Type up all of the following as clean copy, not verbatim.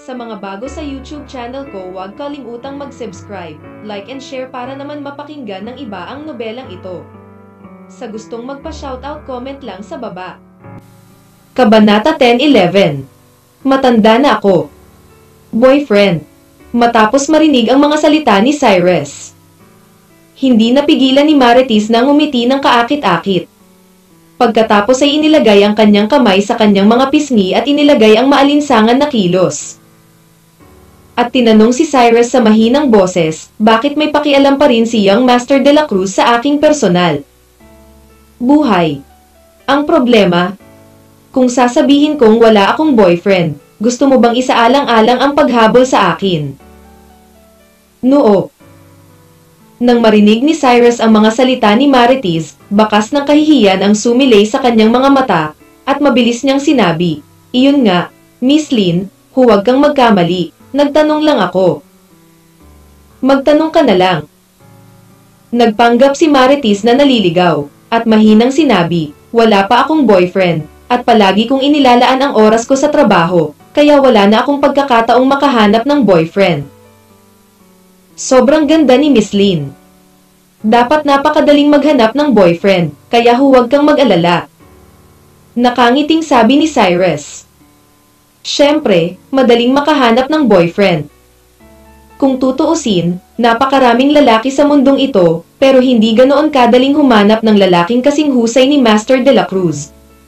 Sa mga bago sa YouTube channel ko, huwag kalimutang mag-subscribe, like and share para naman mapakinggan ng iba ang nobelang ito. Sa gustong magpa-shoutout, comment lang sa baba. Kabanata 10:11. Matanda na ako. Boyfriend. Matapos marinig ang mga salita ni Cyrus, hindi napigilan ni Marites na ngumiti ng kaakit-akit. Pagkatapos ay inilagay ang kanyang kamay sa kanyang mga pisngi at inilagay ang maalinsangan na kilos. At tinanong si Cyrus sa mahinang boses, bakit may pakialam pa rin si Young Master de la Cruz sa aking personal buhay? Ang problema, kung sasabihin kong wala akong boyfriend, gusto mo bang isaalang-alang ang paghabol sa akin? Noo. Nang marinig ni Cyrus ang mga salita ni Marites, bakas ng kahihiyan ang sumilay sa kanyang mga mata, at mabilis niyang sinabi, iyon nga, Miss Lin, huwag kang magkamali, nagtanong lang ako. Magtanong ka na lang. Nagpanggap si Marites na naliligaw, at mahinang sinabi, wala pa akong boyfriend, at palagi kong inilalaan ang oras ko sa trabaho, kaya wala na akong pagkakataong makahanap ng boyfriend. Sobrang ganda ni Miss Lin. Dapat napakadaling maghanap ng boyfriend, kaya huwag kang mag-alala. Nakangiting sabi ni Cyrus. Siyempre, madaling makahanap ng boyfriend. Kung tutuusin, napakaraming lalaki sa mundong ito, pero hindi ganoon kadaling humanap ng lalaking kasing husay ni Master de la Cruz.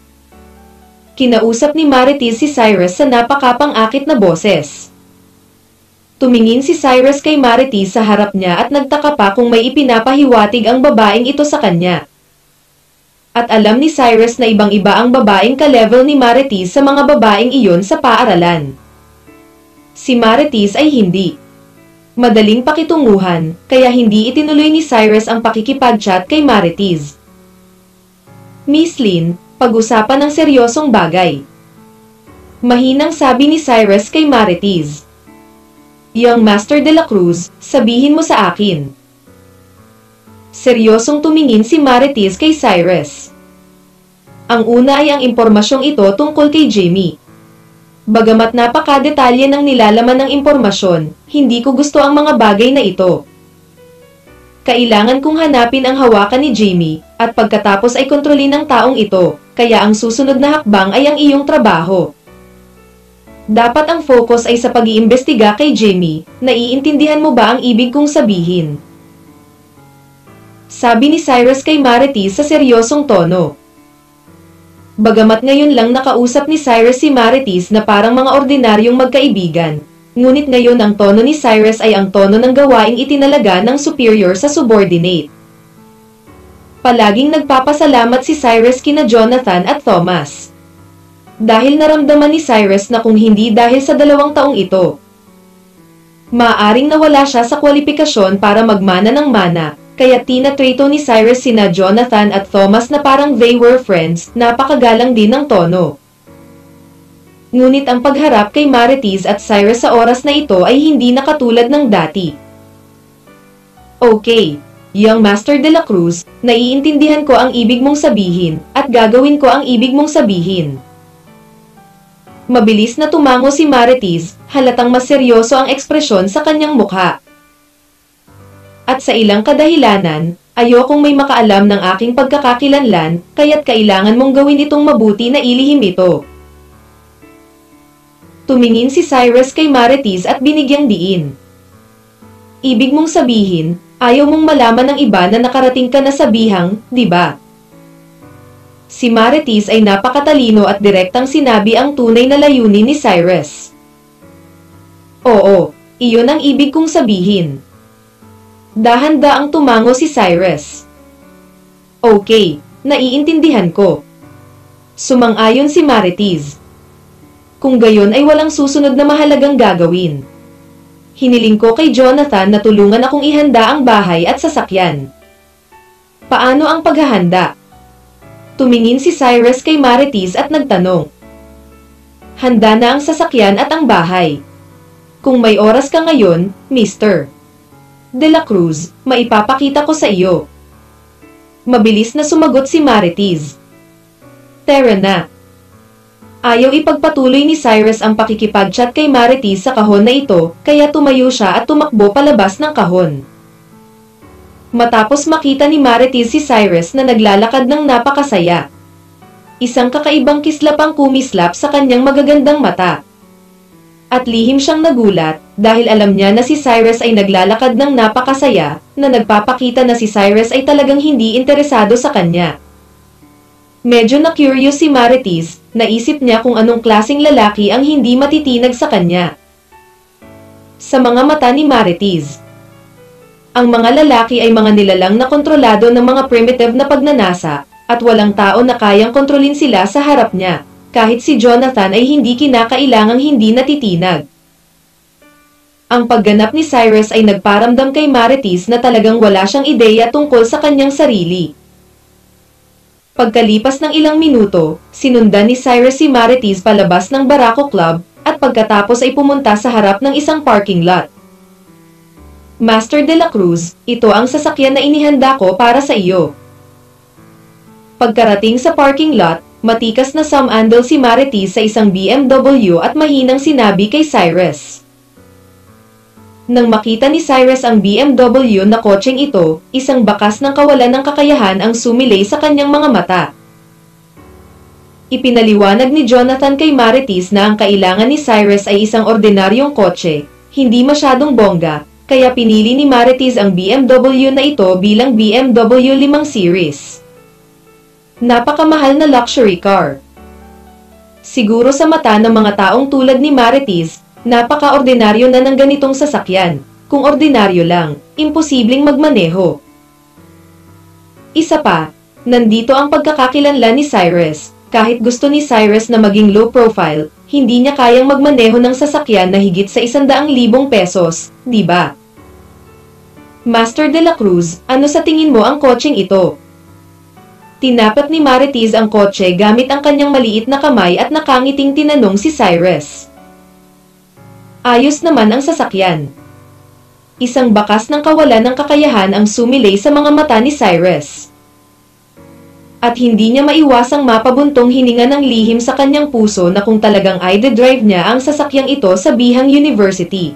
Kinausap ni Marites si Cyrus sa napakapang-akit na boses. Tumingin si Cyrus kay Marites sa harap niya at nagtaka pa kung may ipinapahiwatig ang babaeng ito sa kanya. At alam ni Cyrus na ibang-iba ang babaeng ka-level ni Marites sa mga babaeng iyon sa paaralan. Si Marites ay hindi madaling pakitunguhan, kaya hindi itinuloy ni Cyrus ang pakikipag-chat kay Marites. Miss Lin, pag-usapan ng seryosong bagay. Mahinang sabi ni Cyrus kay Marites. Young Master de la Cruz, sabihin mo sa akin. Seryosong tumingin si Marites kay Cyrus. Ang una ay ang impormasyong ito tungkol kay Jamie. Bagamat napakadetalye ng nilalaman ng impormasyon, hindi ko gusto ang mga bagay na ito. Kailangan kong hanapin ang hawakan ni Jamie, at pagkatapos ay kontrolin ng taong ito, kaya ang susunod na hakbang ay ang iyong trabaho. Dapat ang focus ay sa pag-iimbestiga kay Jamie. Naiintindihan mo ba ang ibig kong sabihin? Sabi ni Cyrus kay Marites sa seryosong tono. Bagamat ngayon lang nakausap ni Cyrus si Marites na parang mga ordinaryong magkaibigan, ngunit ngayon ang tono ni Cyrus ay ang tono ng gawaing itinalaga ng superior sa subordinate. Palaging nagpapasalamat si Cyrus kina Jonathan at Thomas. Dahil naramdaman ni Cyrus na kung hindi dahil sa 2 taong ito, maaaring nawala siya sa kwalifikasyon para magmana ng mana, kaya tinatrato ni Cyrus sina Jonathan at Thomas na parang they were friends, napakagalang din ng tono. Ngunit ang pagharap kay Marites at Cyrus sa oras na ito ay hindi na katulad ng dati. Okay, Young Master de la Cruz, naiintindihan ko ang ibig mong sabihin, at gagawin ko ang ibig mong sabihin. Mabilis na tumango si Marites, halatang mas seryoso ang ekspresyon sa kanyang mukha. At sa ilang kadahilanan, ayokong may makaalam ng aking pagkakakilanlan, kaya't kailangan mong gawin itong mabuti na ilihim ito. Tumingin si Cyrus kay Marites at binigyang diin. Ibig mong sabihin, ayaw mong malaman ng iba na nakarating ka na sa bihang, di ba? Si Marites ay napakatalino at direktang sinabi ang tunay na layunin ni Cyrus. Oo, iyon ang ibig kong sabihin. Dahan-daang tumango si Cyrus. Okay, naiintindihan ko. Sumang-ayon si Marites. Kung gayon ay walang susunod na mahalagang gagawin. Hiniling ko kay Jonathan na tulungan akong ihanda ang bahay at sasakyan. Paano ang paghahanda? Tumingin si Cyrus kay Marites at nagtanong. Handa na ang sasakyan at ang bahay. Kung may oras ka ngayon, Mr. de la Cruz, maipapakita ko sa iyo. Mabilis na sumagot si Marites. Tara na. Ayaw ipagpatuloy ni Cyrus ang pakikipag-chat kay Marites sa kahon na ito, kaya tumayo siya at tumakbo palabas ng kahon. Matapos makita ni Marites si Cyrus na naglalakad ng napakasaya. Isang kakaibang kislap ang kumislap sa kanyang magagandang mata. At lihim siyang nagulat, dahil alam niya na si Cyrus ay naglalakad ng napakasaya, na nagpapakita na si Cyrus ay talagang hindi interesado sa kanya. Medyo na-curious si Marites, naisip niya kung anong klaseng lalaki ang hindi matitinag sa kanya. Sa mga mata ni Marites, ang mga lalaki ay mga nilalang na kontrolado ng mga primitive na pagnanasa, at walang tao na kayang kontrolin sila sa harap niya, kahit si Jonathan ay hindi kinakailangang hindi natitinag. Ang pagganap ni Cyrus ay nagparamdam kay Marites na talagang wala siyang ideya tungkol sa kanyang sarili. Pagkalipas ng ilang minuto, sinundan ni Cyrus si Marites palabas ng Barako Club, at pagkatapos ay pumunta sa harap ng isang parking lot. Master de la Cruz, ito ang sasakyan na inihanda ko para sa iyo. Pagkarating sa parking lot, matikas na sumandal si Marites sa isang BMW at mahinang sinabi kay Cyrus. Nang makita ni Cyrus ang BMW na kotseng ito, isang bakas ng kawalan ng kakayahan ang sumilay sa kanyang mga mata. Ipinaliwanag ni Jonathan kay Marites na ang kailangan ni Cyrus ay isang ordinaryong kotse, hindi masyadong bongga, kaya pinili ni Marites ang BMW na ito bilang BMW 5 Series. Napakamahal na luxury car. Siguro sa mata ng mga taong tulad ni Marites, napaka-ordinaryo na ng ganitong sasakyan. Kung ordinaryo lang, imposibleng magmaneho. Isa pa, nandito ang pagkakakilanlan ni Cyrus. Kahit gusto ni Cyrus na maging low profile, hindi niya kayang magmaneho ng sasakyan na higit sa 100,000 pesos, di ba? Master de la Cruz, ano sa tingin mo ang kotseng ito? Tinapat ni Marites ang kotse gamit ang kanyang maliit na kamay at nakangiting tinanong si Cyrus. Ayos naman ang sasakyan. Isang bakas ng kawalan ng kakayahan ang sumilay sa mga mata ni Cyrus. At hindi niya maiwasang mapabuntong hininga ng lihim sa kanyang puso na kung talagang i-drive niya ang sasakyang ito sa Bihang University.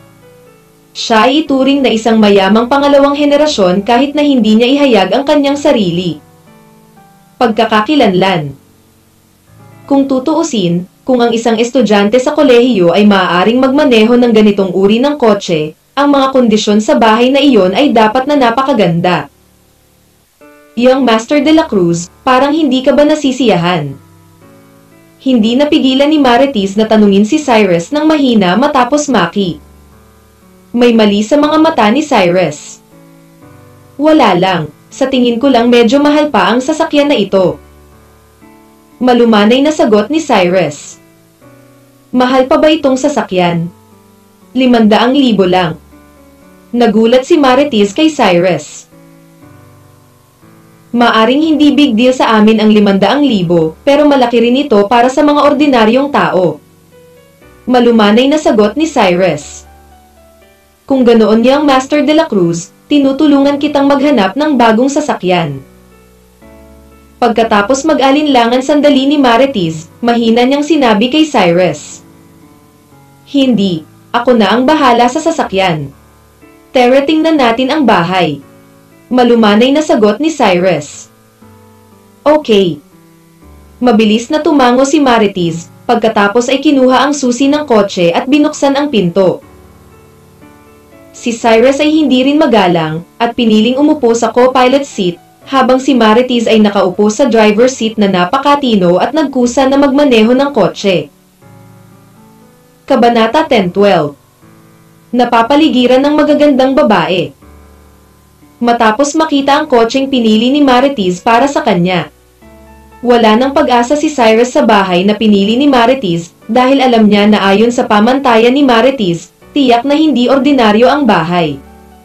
Siya ay ituring na isang mayamang pangalawang henerasyon kahit na hindi niya ihayag ang kanyang sarili. Pagkakakilanlan. Kung tutuusin, kung ang isang estudyante sa kolehiyo ay maaaring magmaneho ng ganitong uri ng kotse, ang mga kondisyon sa bahay na iyon ay dapat na napakaganda. Young Master de la Cruz, parang hindi ka ba nasisiyahan? Hindi napigilan ni Marites na tanungin si Cyrus ng mahina matapos maki. May mali sa mga mata ni Cyrus. Wala lang, sa tingin ko lang medyo mahal pa ang sasakyan na ito. Malumanay na sagot ni Cyrus. Mahal pa ba itong sasakyan? 500,000 lang. Nagulat si Marites kay Cyrus. Maaring hindi big deal sa amin ang 500,000, pero malaki rin ito para sa mga ordinaryong tao. Malumanay na sagot ni Cyrus. Kung ganoon niyang Master de la Cruz, tinutulungan kitang maghanap ng bagong sasakyan. Pagkatapos mag-alinlangan sandali ni Marites, mahina niyang sinabi kay Cyrus. Hindi, ako na ang bahala sa sasakyan. Tara tingnan natin ang bahay. Malumanay na sagot ni Cyrus. Okay. Mabilis na tumango si Marites, pagkatapos ay kinuha ang susi ng kotse at binuksan ang pinto. Si Cyrus ay hindi rin magalang, at piniling umupo sa co-pilot seat, habang si Marites ay nakaupo sa driver's seat na napakatino at nagkusa na magmaneho ng kotse. Kabanata 10-12. Napapaligiran ng magagandang babae. Matapos makita ang kotseng pinili ni Marites para sa kanya. Wala nang pag-asa si Cyrus sa bahay na pinili ni Marites dahil alam niya na ayon sa pamantayan ni Marites, tiyak na hindi ordinaryo ang bahay.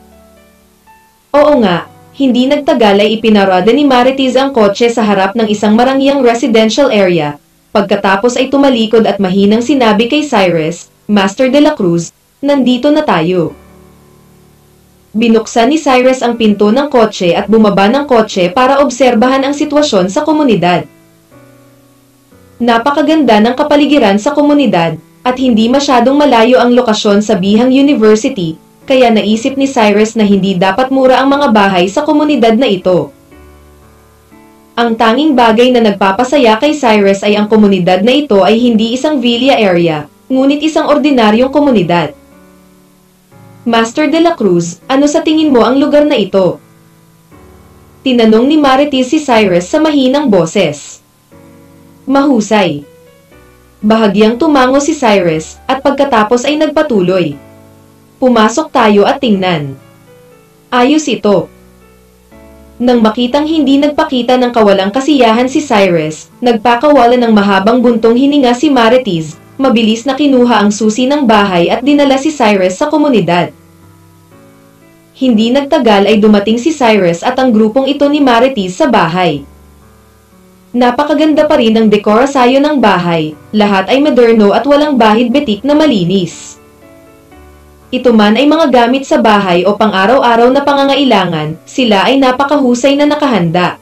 Oo nga, hindi nagtagal ay ipinarada ni Marites ang kotse sa harap ng isang marangyang residential area. Pagkatapos ay tumalikod at mahinang sinabi kay Cyrus, Master de la Cruz, nandito na tayo. Binuksan ni Cyrus ang pinto ng kotse at bumaba ng kotse para obserbahan ang sitwasyon sa komunidad. Napakaganda ng kapaligiran sa komunidad, at hindi masyadong malayo ang lokasyon sa Bihang University, kaya naisip ni Cyrus na hindi dapat mura ang mga bahay sa komunidad na ito. Ang tanging bagay na nagpapasaya kay Cyrus ay ang komunidad na ito ay hindi isang villa area, ngunit isang ordinaryong komunidad. Master de la Cruz, ano sa tingin mo ang lugar na ito? Tinanong ni Marites si Cyrus sa mahinang boses. Mahusay. Bahagyang tumango si Cyrus, at pagkatapos ay nagpatuloy. Pumasok tayo at tingnan. Ayos ito. Nang makitang hindi nagpakita ng kawalang kasiyahan si Cyrus, nagpakawala ng mahabang buntong hininga si Marites, mabilis na kinuha ang susi ng bahay at dinala si Cyrus sa komunidad. Hindi nagtagal ay dumating si Cyrus at ang grupong ito ni Marites sa bahay. Napakaganda pa rin ang dekorasyon ng bahay, lahat ay moderno at walang bahid-betik na malinis. Ito man ay mga gamit sa bahay o pang-araw-araw na pangangailangan, sila ay napakahusay na nakahanda.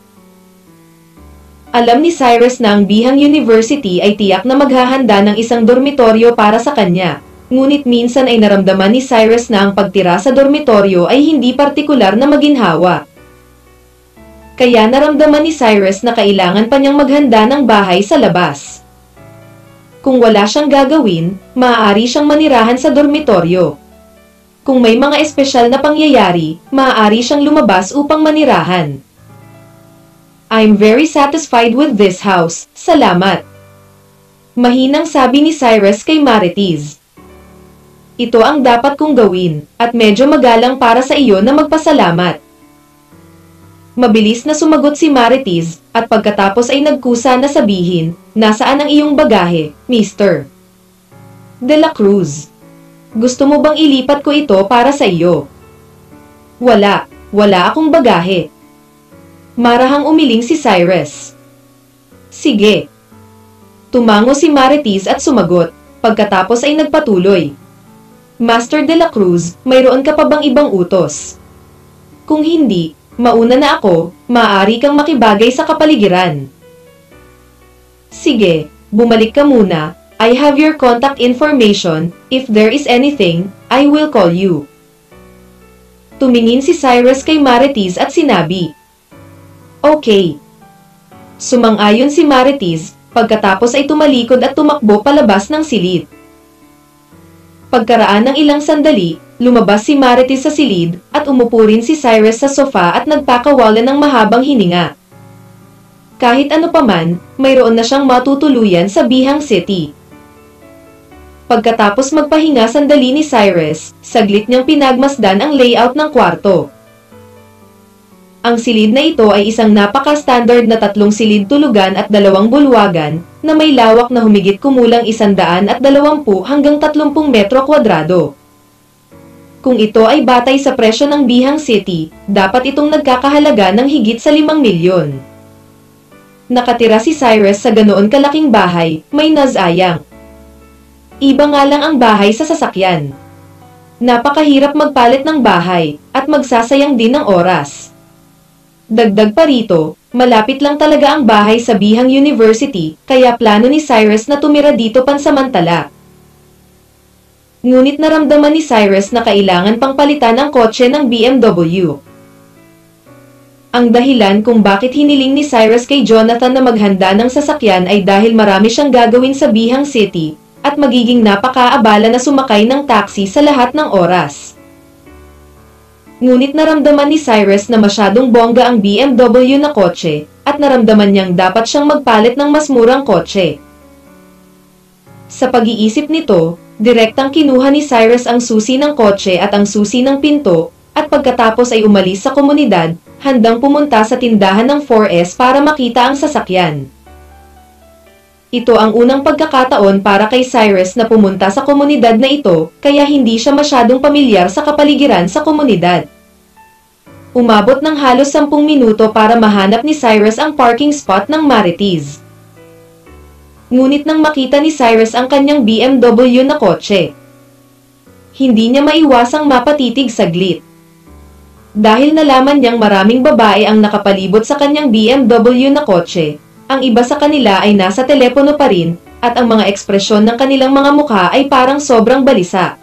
Alam ni Cyrus na ang Bihang University ay tiyak na maghahanda ng isang dormitoryo para sa kanya. Ngunit minsan ay naramdaman ni Cyrus na ang pagtira sa dormitoryo ay hindi partikular na maginhawa. Kaya naramdaman ni Cyrus na kailangan pa niyang maghanda ng bahay sa labas. Kung wala siyang gagawin, maaari siyang manirahan sa dormitoryo. Kung may mga espesyal na pangyayari, maaari siyang lumabas upang manirahan. I'm very satisfied with this house, salamat. Mahinang sabi ni Cyrus kay Marites. Ito ang dapat kong gawin, at medyo magalang para sa iyo na magpasalamat. Mabilis na sumagot si Marites, at pagkatapos ay nagkusa na sabihin, nasaan ang iyong bagahe, Mr. De la Cruz? Gusto mo bang ilipat ko ito para sa iyo? Wala akong bagahe. Marahang umiling si Cyrus. Sige. Tumango si Marites at sumagot, pagkatapos ay nagpatuloy. Master de la Cruz, mayroon ka pa bang ibang utos? Kung hindi, mauna na ako, maaari kang makibagay sa kapaligiran. Sige, bumalik ka muna, I have your contact information, if there is anything, I will call you. Tumingin si Cyrus kay Marites at sinabi, Okay. Sumang-ayon si Marites, pagkatapos ay tumalikod at tumakbo palabas ng silid. Pagkaraan ng ilang sandali, lumabas si Marites sa silid, at umupo rin si Cyrus sa sofa at nagpakawalan ng mahabang hininga. Kahit ano paman, mayroon na siyang matutuluyan sa Bihang City. Pagkatapos magpahinga sandali ni Cyrus, saglit niyang pinagmasdan ang layout ng kwarto. Ang silid na ito ay isang napaka-standard na 3 silid tulugan at 2 bulwagan, na may lawak na humigit kumulang 120 hanggang 30 metro kwadrado. Kung ito ay batay sa presyo ng Bihang City, dapat itong nagkakahalaga ng higit sa 5 milyon. Nakatira si Cyrus sa ganoon kalaking bahay, may nazayang. Iba nga lang ang bahay sa sasakyan. Napakahirap magpalit ng bahay, at magsasayang din ng oras. Dagdag pa rito, malapit lang talaga ang bahay sa Bihang University, kaya plano ni Cyrus na tumira dito pansamantala. Ngunit naramdaman ni Cyrus na kailangan pang palitan ang kotse ng BMW. Ang dahilan kung bakit hiniling ni Cyrus kay Jonathan na maghanda ng sasakyan ay dahil marami siyang gagawin sa Bihang City, at magiging napakaabala na sumakay ng taxi sa lahat ng oras. Ngunit naramdaman ni Cyrus na masyadong bongga ang BMW na kotse, at naramdaman niyang dapat siyang magpalit ng mas murang kotse. Sa pag-iisip nito, direktang kinuha ni Cyrus ang susi ng kotse at ang susi ng pinto, at pagkatapos ay umalis sa komunidad, handang pumunta sa tindahan ng 4S para makita ang sasakyan. Ito ang unang pagkakataon para kay Cyrus na pumunta sa komunidad na ito, kaya hindi siya masyadong pamilyar sa kapaligiran sa komunidad. Umabot ng halos 10 minuto para mahanap ni Cyrus ang parking spot ng Marites. Ngunit nang makita ni Cyrus ang kanyang BMW na kotse, hindi niya maiwasang mapatitig saglit. Dahil nalaman niyang maraming babae ang nakapalibot sa kanyang BMW na kotse, Ang iba sa kanila ay nasa telepono pa rin, at ang mga ekspresyon ng kanilang mga mukha ay parang sobrang balisa.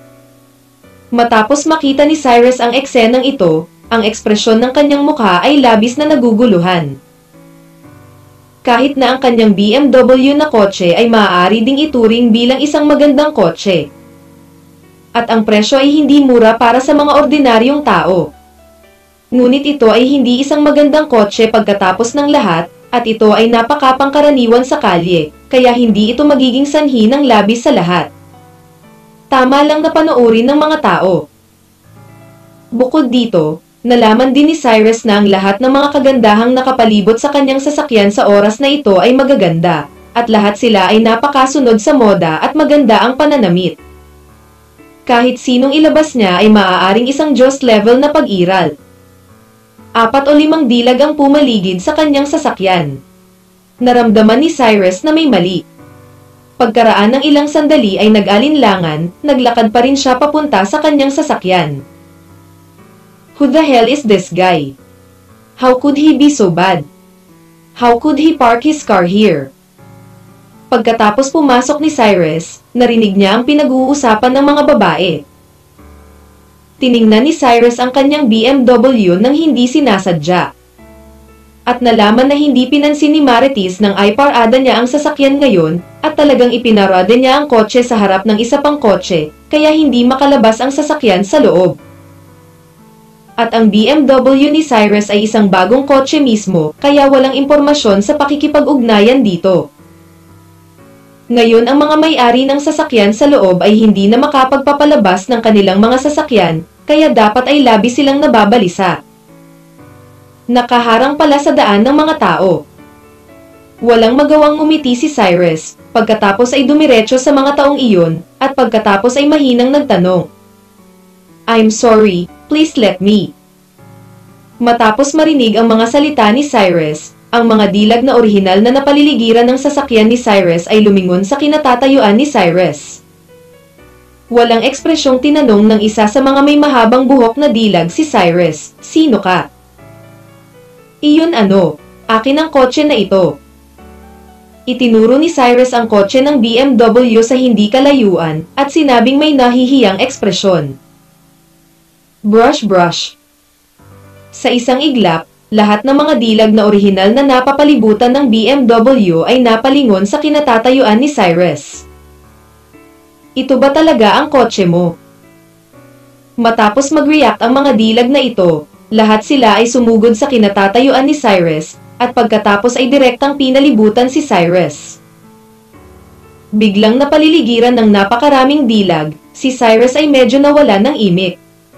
Matapos makita ni Cyrus ang eksenang ito, ang ekspresyon ng kanyang mukha ay labis na naguguluhan. Kahit na ang kanyang BMW na kotse ay maaari ding ituring bilang isang magandang kotse. At ang presyo ay hindi mura para sa mga ordinaryong tao. Ngunit ito ay hindi isang magandang kotse pagkatapos ng lahat, at ito ay napakapangkaraniwan sa kalye, kaya hindi ito magiging sanhi ng labis sa lahat. Tama lang na panoorin ng mga tao. Bukod dito, nalaman din ni Cyrus na ang lahat ng mga kagandahang nakapalibot sa kanyang sasakyan sa oras na ito ay magaganda, at lahat sila ay napakasunod sa moda at maganda ang pananamit. Kahit sinong ilabas niya ay maaaring isang Diyos level na pag-iral. 4 o 5 dilag ang pumaligid sa kanyang sasakyan. Naramdaman ni Cyrus na may mali. Pagkaraan ng ilang sandali ay nag-alinlangan, naglakad pa rin siya papunta sa kanyang sasakyan. Who the hell is this guy? How could he be so bad? How could he park his car here? Pagkatapos pumasok ni Cyrus, narinig niya ang pinag-uusapan ng mga babae. Tiningnan ni Cyrus ang kanyang BMW nang hindi sinasadya. At nalaman na hindi pinansin ni Marites nang iparada niya ang sasakyan ngayon, at talagang ipinarada niya ang kotse sa harap ng isa pang kotse, kaya hindi makalabas ang sasakyan sa loob. At ang BMW ni Cyrus ay isang bagong kotse mismo, kaya walang impormasyon sa pakikipag-ugnayan dito. Ngayon ang mga may-ari ng sasakyan sa loob ay hindi na makapagpapalabas ng kanilang mga sasakyan, kaya dapat ay labis silang nababalisa. Nakaharang pala sa daan ng mga tao. Walang magawang umiti si Cyrus, pagkatapos ay dumiretso sa mga taong iyon, at pagkatapos ay mahinang nagtanong. I'm sorry, please let me. Matapos marinig ang mga salita ni Cyrus, ang mga dilag na orihinal na napaliligiran ng sasakyan ni Cyrus ay lumingon sa kinatatayuan ni Cyrus. Walang ekspresyong tinanong ng isa sa mga may mahabang buhok na dilag si Cyrus, "Sino ka?" "Iyon ano, akin ang kotse na ito." Itinuro ni Cyrus ang kotse ng BMW sa hindi kalayuan, at sinabing may nahihiyang ekspresyon. Brush. Sa isang iglap, lahat ng mga dilag na orihinal na napapalibutan ng BMW ay napalingon sa kinatatayuan ni Cyrus. "Ito ba talaga ang kotse mo?" Matapos mag-react ang mga dilag na ito, lahat sila ay sumugod sa kinatatayuan ni Cyrus, at pagkatapos ay direktang pinalibutan si Cyrus. Biglang napaliligiran ng napakaraming dilag, si Cyrus ay medyo nawala ng imik.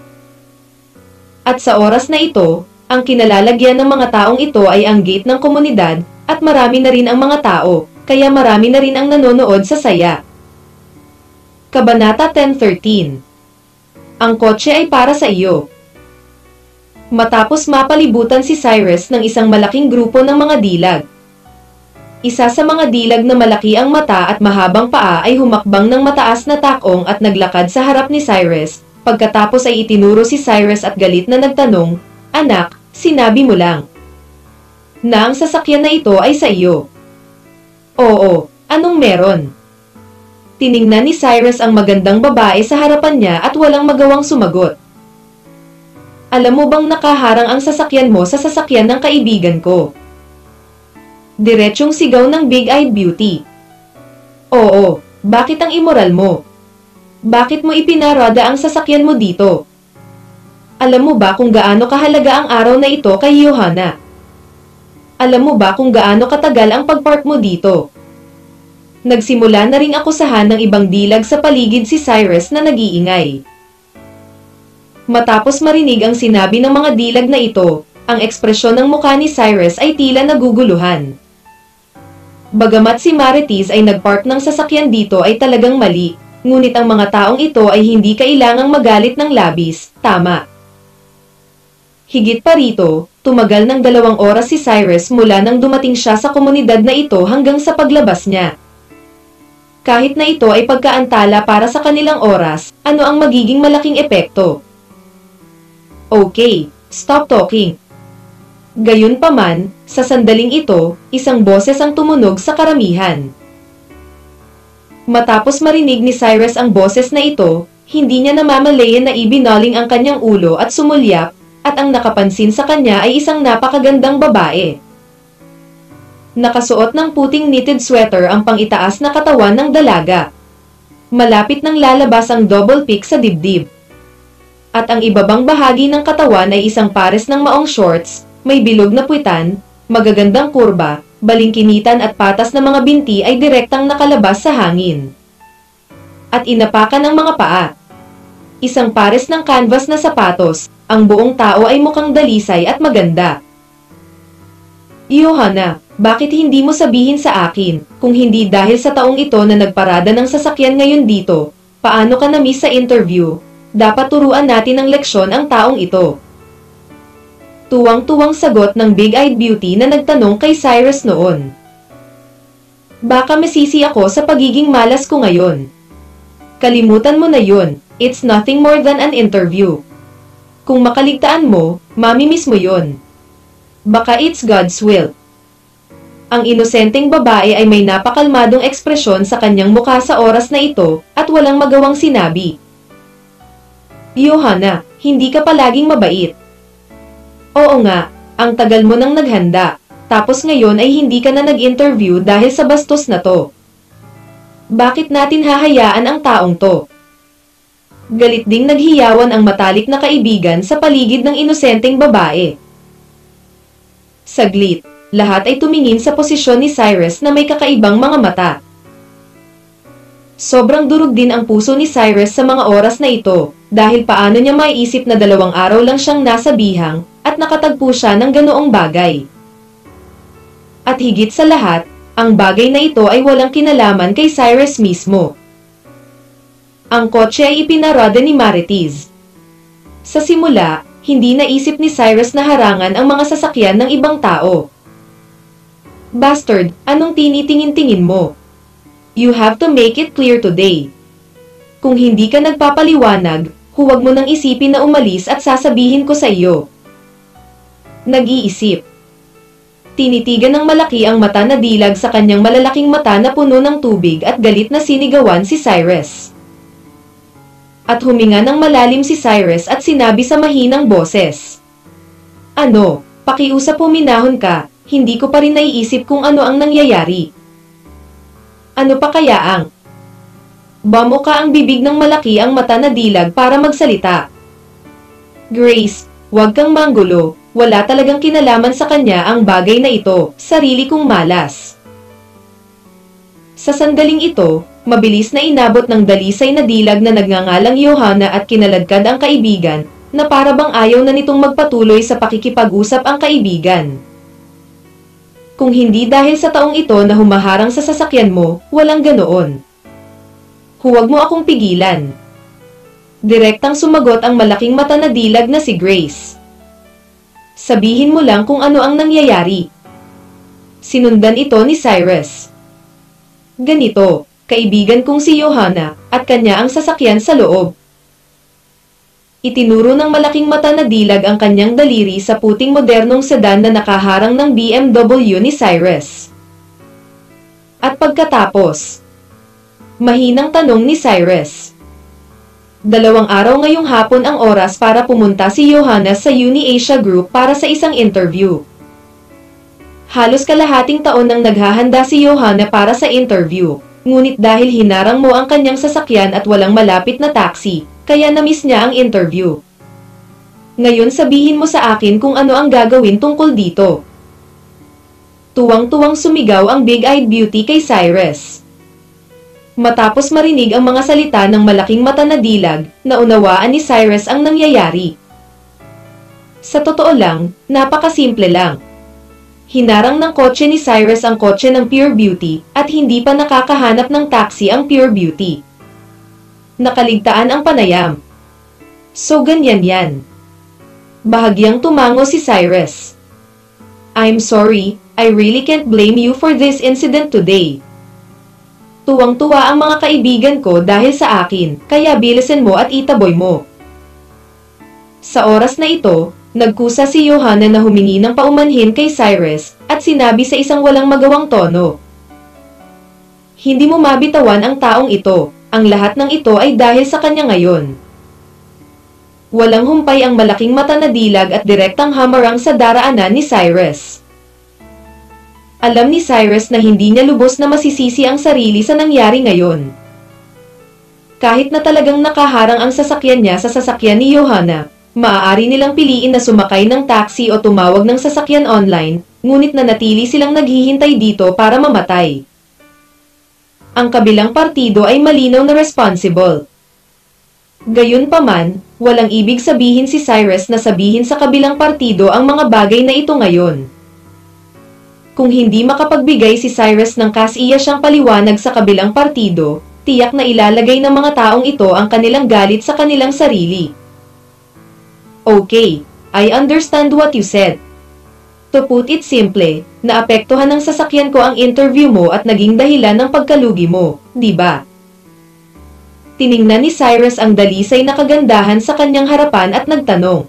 At sa oras na ito, ang kinalalagyan ng mga taong ito ay ang gate ng komunidad, at marami na rin ang mga tao, kaya marami na rin ang nanonood sa saya. Kabanata 10:13. Ang kotse ay para sa iyo. Matapos mapalibutan si Cyrus ng isang malaking grupo ng mga dilag. Isa sa mga dilag na malaki ang mata at mahabang paa ay humakbang ng mataas na takong at naglakad sa harap ni Cyrus, pagkatapos ay itinuro si Cyrus at galit na nagtanong, "Anak, sinabi mo lang na ang sasakyan na ito ay sa iyo." "Oo, anong meron?" Tiningnan ni Cyrus ang magandang babae sa harapan niya at walang magawang sumagot. "Alam mo bang nakaharang ang sasakyan mo sa sasakyan ng kaibigan ko?" Diretsyong sigaw ng big-eyed beauty. "Oo, bakit ang immoral mo? Bakit mo ipinarada ang sasakyan mo dito? Alam mo ba kung gaano kahalaga ang araw na ito kay Johanna? Alam mo ba kung gaano katagal ang pagpark mo dito?" Nagsimula na ring akusahan ng ibang dilag sa paligid si Cyrus na nag-iingay. Matapos marinig ang sinabi ng mga dilag na ito, ang ekspresyon ng mukha ni Cyrus ay tila naguguluhan. Bagamat si Marites ay nagpark ng sasakyan dito ay talagang mali, ngunit ang mga taong ito ay hindi kailangang magalit ng labis, tama. Higit pa rito, tumagal ng 2 oras si Cyrus mula nang dumating siya sa komunidad na ito hanggang sa paglabas niya. Kahit na ito ay pagkaantala para sa kanilang oras, ano ang magiging malaking epekto? "Okay, stop talking. Gayunpaman, sa sandaling ito, isang boses ang tumunog sa karamihan. Matapos marinig ni Cyrus ang boses na ito, hindi niya namamalayan na ibinaling ang kanyang ulo at sumulyap, at ang nakapansin sa kanya ay isang napakagandang babae. Nakasuot ng puting knitted sweater ang pangitaas na katawan ng dalaga. Malapit nang lalabas ang double peak sa dibdib. At ang ibabang bahagi ng katawan ay isang pares ng maong shorts, may bilog na puwitan, magagandang kurba, balingkinitan at patas na mga binti ay direktang nakalabas sa hangin. At inapakan ang mga paa. Isang pares ng canvas na sapatos, ang buong tao ay mukhang dalisay at maganda. Johanna, bakit hindi mo sabihin sa akin, kung hindi dahil sa taong ito na nagparada ng sasakyan ngayon dito, paano ka na-miss sa interview? Dapat turuan natin ng leksyon ang taong ito. Tuwang-tuwang sagot ng big-eyed beauty na nagtanong kay Cyrus noon. Baka masisi ako sa pagiging malas ko ngayon. Kalimutan mo na yun, it's nothing more than an interview. Kung makaligtaan mo, mamimiss mo yun. Baka it's God's will. Ang inosenteng babae ay may napakalmadong ekspresyon sa kanyang mukha sa oras na ito at walang magawang sinabi. Johanna, hindi ka palaging mabait. Oo nga, ang tagal mo nang naghanda, tapos ngayon ay hindi ka na nag-interview dahil sa bastos na to. Bakit natin hahayaan ang taong to? Galit ding naghiyawan ang matalik na kaibigan sa paligid ng inosenteng babae. Saglit, lahat ay tumingin sa posisyon ni Cyrus na may kakaibang mga mata. Sobrang durog din ang puso ni Cyrus sa mga oras na ito, dahil paano niya maiisip na 2 araw lang siyang nasa bihang, at nakatagpo siya ng ganoong bagay. At higit sa lahat, ang bagay na ito ay walang kinalaman kay Cyrus mismo. Ang kotse ay ipinarada ni Marites. Sa simula, hindi naisip ni Cyrus na harangan ang mga sasakyan ng ibang tao. Bastard, anong tinitingin-tingin mo? You have to make it clear today. Kung hindi ka nagpapaliwanag, huwag mo nang isipin na umalis at sasabihin ko sa iyo. Nag-iisip. Tinitigan ng malaki ang mata na dilag sa kanyang malalaking mata na puno ng tubig at galit na sinigawan si Cyrus. At huminga ng malalim si Cyrus at sinabi sa mahinang boses. Ano, pakiusap huminahon ka, hindi ko pa rin naiisip kung ano ang nangyayari. Ano pa kaya ang? Bamo ka ang bibig ng malaki ang mata na dilag para magsalita. Grace, huwag kang manggulo. Wala talagang kinalaman sa kanya ang bagay na ito, sarili kong malas. Sa sandaling ito, mabilis na inabot ng dalisay na dilag na nagngangalang Johanna at kinaladkad ang kaibigan, na para bang ayaw na nitong magpatuloy sa pakikipag-usap ang kaibigan. Kung hindi dahil sa taong ito na humaharang sa sasakyan mo, walang ganoon. Huwag mo akong pigilan. Direktang sumagot ang malaking mata na dilag na si Grace. Sabihin mo lang kung ano ang nangyayari. Sinundan ito ni Cyrus. Ganito, kaibigan kong si Johanna, at kanya ang sasakyan sa loob. Itinuro ng malaking mata na dilag ang kanyang daliri sa puting modernong sedan na nakaharang ng BMW ni Cyrus. At pagkatapos, mahinang tanong ni Cyrus. 2 araw ngayong hapon ang oras para pumunta si Johanna sa UniAsia Group para sa isang interview. Halos kalahating taon nang naghahanda si Johanna para sa interview, ngunit dahil hinarang mo ang kanyang sasakyan at walang malapit na taxi, kaya na-miss niya ang interview. Ngayon sabihin mo sa akin kung ano ang gagawin tungkol dito. Tuwang-tuwang sumigaw ang big-eyed beauty kay Cyrus. Matapos marinig ang mga salita ng malaking mata na dilag, naunawaan ni Cyrus ang nangyayari. Sa totoo lang, napakasimple lang. Hinarang ng kotse ni Cyrus ang kotse ng Pure Beauty at hindi pa nakakahanap ng taxi ang Pure Beauty. Nakaligtaan ang panayam. So ganyan yan. Bahagyang tumango si Cyrus. I'm sorry, I really can't blame you for this incident today. Tuwang-tuwa ang mga kaibigan ko dahil sa akin, kaya bilisan mo at itaboy mo. Sa oras na ito, Nagkusa si Johanna na humingi ng paumanhin kay Cyrus, at sinabi sa isang walang magawang tono. Hindi mo mabitawan ang taong ito, ang lahat ng ito ay dahil sa kanya ngayon. Walang humpay ang malaking mata na dilag at direktang hamarang sa daraanan ni Cyrus. Alam ni Cyrus na hindi niya lubos na masisisi ang sarili sa nangyari ngayon. Kahit na talagang nakaharang ang sasakyan niya sa sasakyan ni Johanna, maaari nilang piliin na sumakay ng taxi o tumawag ng sasakyan online, ngunit nanatili silang naghihintay dito para mamatay. Ang kabilang partido ay malinaw na responsible. Gayunpaman, walang ibig sabihin si Cyrus na sabihin sa kabilang partido ang mga bagay na ito ngayon. Kung hindi makapagbigay si Cyrus ng kasiya siyang paliwanag sa kabilang partido, tiyak na ilalagay ng mga taong ito ang kanilang galit sa kanilang sarili. Okay, I understand what you said. To put it simple, naapektuhan ng sasakyan ko ang interview mo at naging dahilan ng pagkalugi mo, di ba? Tiningnan ni Cyrus ang dalisay na kagandahan sa kanyang harapan at nagtanong.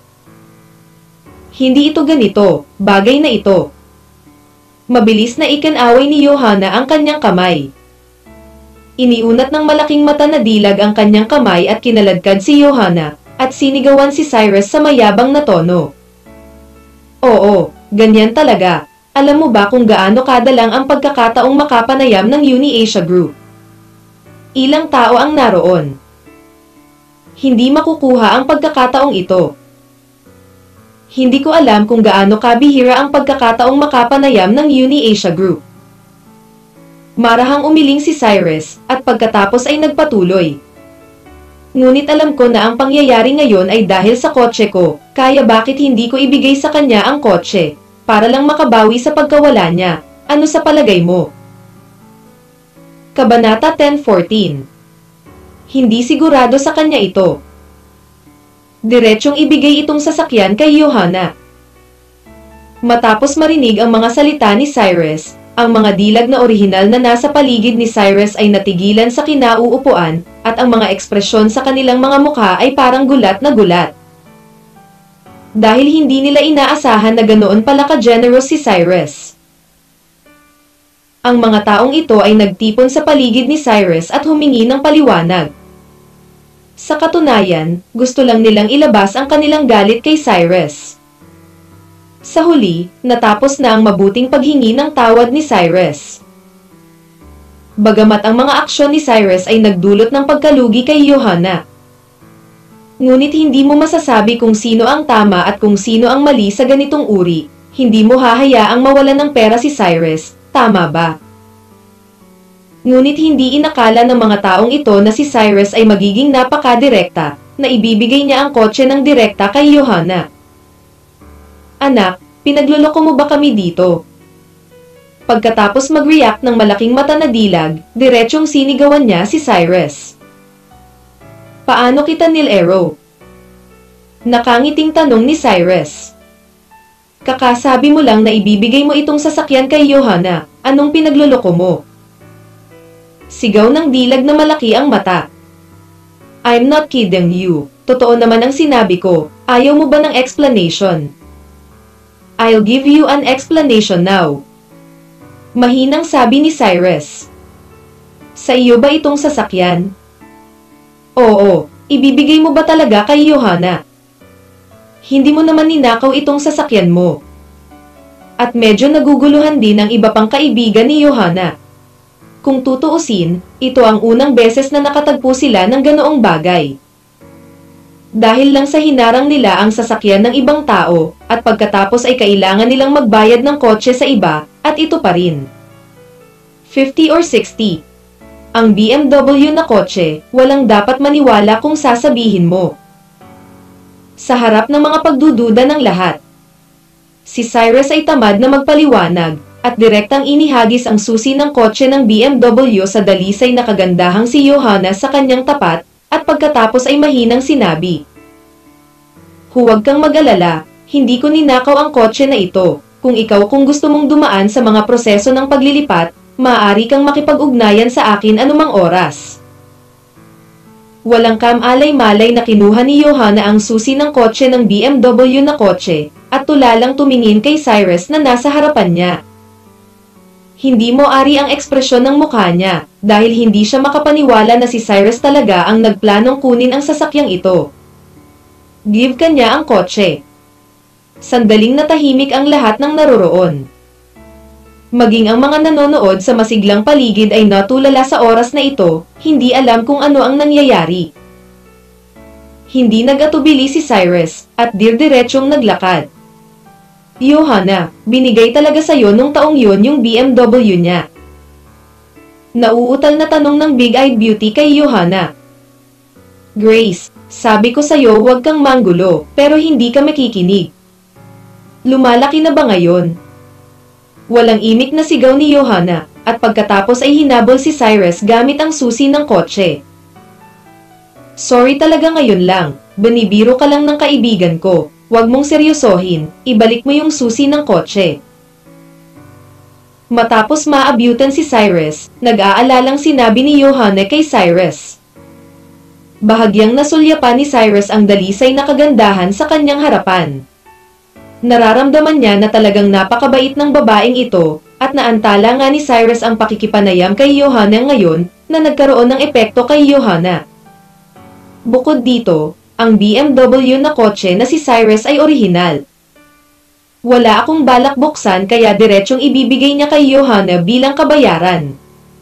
Hindi ito ganito, bagay na ito. Mabilis na ikinaway ni Johanna ang kanyang kamay. Iniunat ng malaking mata na dilag ang kanyang kamay at kinaladkad si Johanna, at sinigawan si Cyrus sa mayabang na tono. Oo, ganyan talaga. Alam mo ba kung gaano kadalang ang pagkakataong makapanayam ng UniAsia Group? Ilang tao ang naroon. Hindi makukuha ang pagkakataong ito. Hindi ko alam kung gaano kabihira ang pagkakataong makapanayam ng UniAsia Group. Marahang umiling si Cyrus, at pagkatapos ay nagpatuloy. Ngunit alam ko na ang pangyayari ngayon ay dahil sa kotse ko, kaya bakit hindi ko ibigay sa kanya ang kotse, para lang makabawi sa pagkawala niya. Ano sa palagay mo? Kabanata 10:14. Hindi sigurado sa kanya ito. Diretsyong ibigay itong sasakyan kay Johanna. Matapos marinig ang mga salita ni Cyrus, ang mga dilag na orihinal na nasa paligid ni Cyrus ay natigilan sa kinauupuan, at ang mga ekspresyon sa kanilang mga mukha ay parang gulat na gulat. Dahil hindi nila inaasahan na ganoon pala ka-generous si Cyrus. Ang mga taong ito ay nagtipon sa paligid ni Cyrus at humingi ng paliwanag. Sa katunayan, gusto lang nilang ilabas ang kanilang galit kay Cyrus. Sa huli, natapos na ang mabuting paghingi ng tawad ni Cyrus. Bagamat ang mga aksyon ni Cyrus ay nagdulot ng pagkalugi kay Johanna. Ngunit hindi mo masasabi kung sino ang tama at kung sino ang mali sa ganitong uri, hindi mo hahayaang mawalan ng pera si Cyrus, tama ba? Ngunit hindi inakala ng mga taong ito na si Cyrus ay magiging napakadirekta, na ibibigay niya ang kotse ng direkta kay Johanna. Anak, pinagluloko mo ba kami dito? Pagkatapos mag-react ng malaking mata na dilag, diretsyong sinigawan niya si Cyrus. Paano kita nilero? Nakangiting tanong ni Cyrus. Kakasabi mo lang na ibibigay mo itong sasakyan kay Johanna, anong pinagluloko mo? Sigaw ng dilag na malaki ang mata. I'm not kidding you, totoo naman ang sinabi ko, ayaw mo ba ng explanation? I'll give you an explanation now. Mahinang sabi ni Cyrus. Sa iyo ba itong sasakyan? Oo, ibibigay mo ba talaga kay Johanna? Hindi mo naman ninakaw itong sasakyan mo. At medyo naguguluhan din ang iba pang kaibigan ni Johanna. Kung tutuusin, ito ang unang beses na nakatagpo sila ng ganoong bagay. Dahil lang sa hinarang nila ang sasakyan ng ibang tao, at pagkatapos ay kailangan nilang magbayad ng kotse sa iba, at ito pa rin. 50 or 60. Ang BMW na kotse, walang dapat maniwala kung sasabihin mo. Sa harap ng mga pagdududa ng lahat, si Cyrus ay tamad na magpaliwanag, at direktang inihagis ang susi ng kotse ng BMW sa dalisay na kagandahang si Johanna sa kanyang tapat, at pagkatapos ay mahinang sinabi. Huwag kang mag-alala, hindi ko ninakaw ang kotse na ito. Kung gusto mong dumaan sa mga proseso ng paglilipat, maaari kang makipag-ugnayan sa akin anumang oras. Walang kamalay-malay na kinuha ni Johanna ang susi ng kotse ng BMW na kotse, at tulalang tumingin kay Cyrus na nasa harapan niya. Hindi mo ari ang ekspresyon ng mukha niya, dahil hindi siya makapaniwala na si Cyrus talaga ang nagplanong kunin ang sasakyang ito. Give kanya ang kotse. Sandaling natahimik ang lahat ng naroroon. Maging ang mga nanonood sa masiglang paligid ay natulala sa oras na ito, hindi alam kung ano ang nangyayari. Hindi nag-atubili si Cyrus, at dirdiretsong naglakad. Johanna, binigay talaga sa'yo nung taong yun yung BMW niya. Nauutal na tanong ng big-eyed beauty kay Johanna. Grace, sabi ko sa'yo huwag kang manggulo, pero hindi ka makikinig. Lumalaki na ba ngayon? Walang imik na sigaw ni Johanna, at pagkatapos ay hinabol si Cyrus gamit ang susi ng kotse. Sorry talaga ngayon lang, binibiro ka lang ng kaibigan ko, huwag mong seryosohin, ibalik mo yung susi ng kotse. Matapos maabutan si Cyrus, nag-aalalang sinabi ni Johanna kay Cyrus. Bahagyang nasulyapan ni Cyrus ang dalisay na kagandahan sa kanyang harapan. Nararamdaman niya na talagang napakabait ng babaeng ito, at naantala nga ni Cyrus ang pakikipanayam kay Johanna ngayon, na nagkaroon ng epekto kay Johanna. Bukod dito, ang BMW na kotse na si Cyrus ay orihinal. Wala akong balak buksan kaya diretsyong ibibigay niya kay Johanna bilang kabayaran.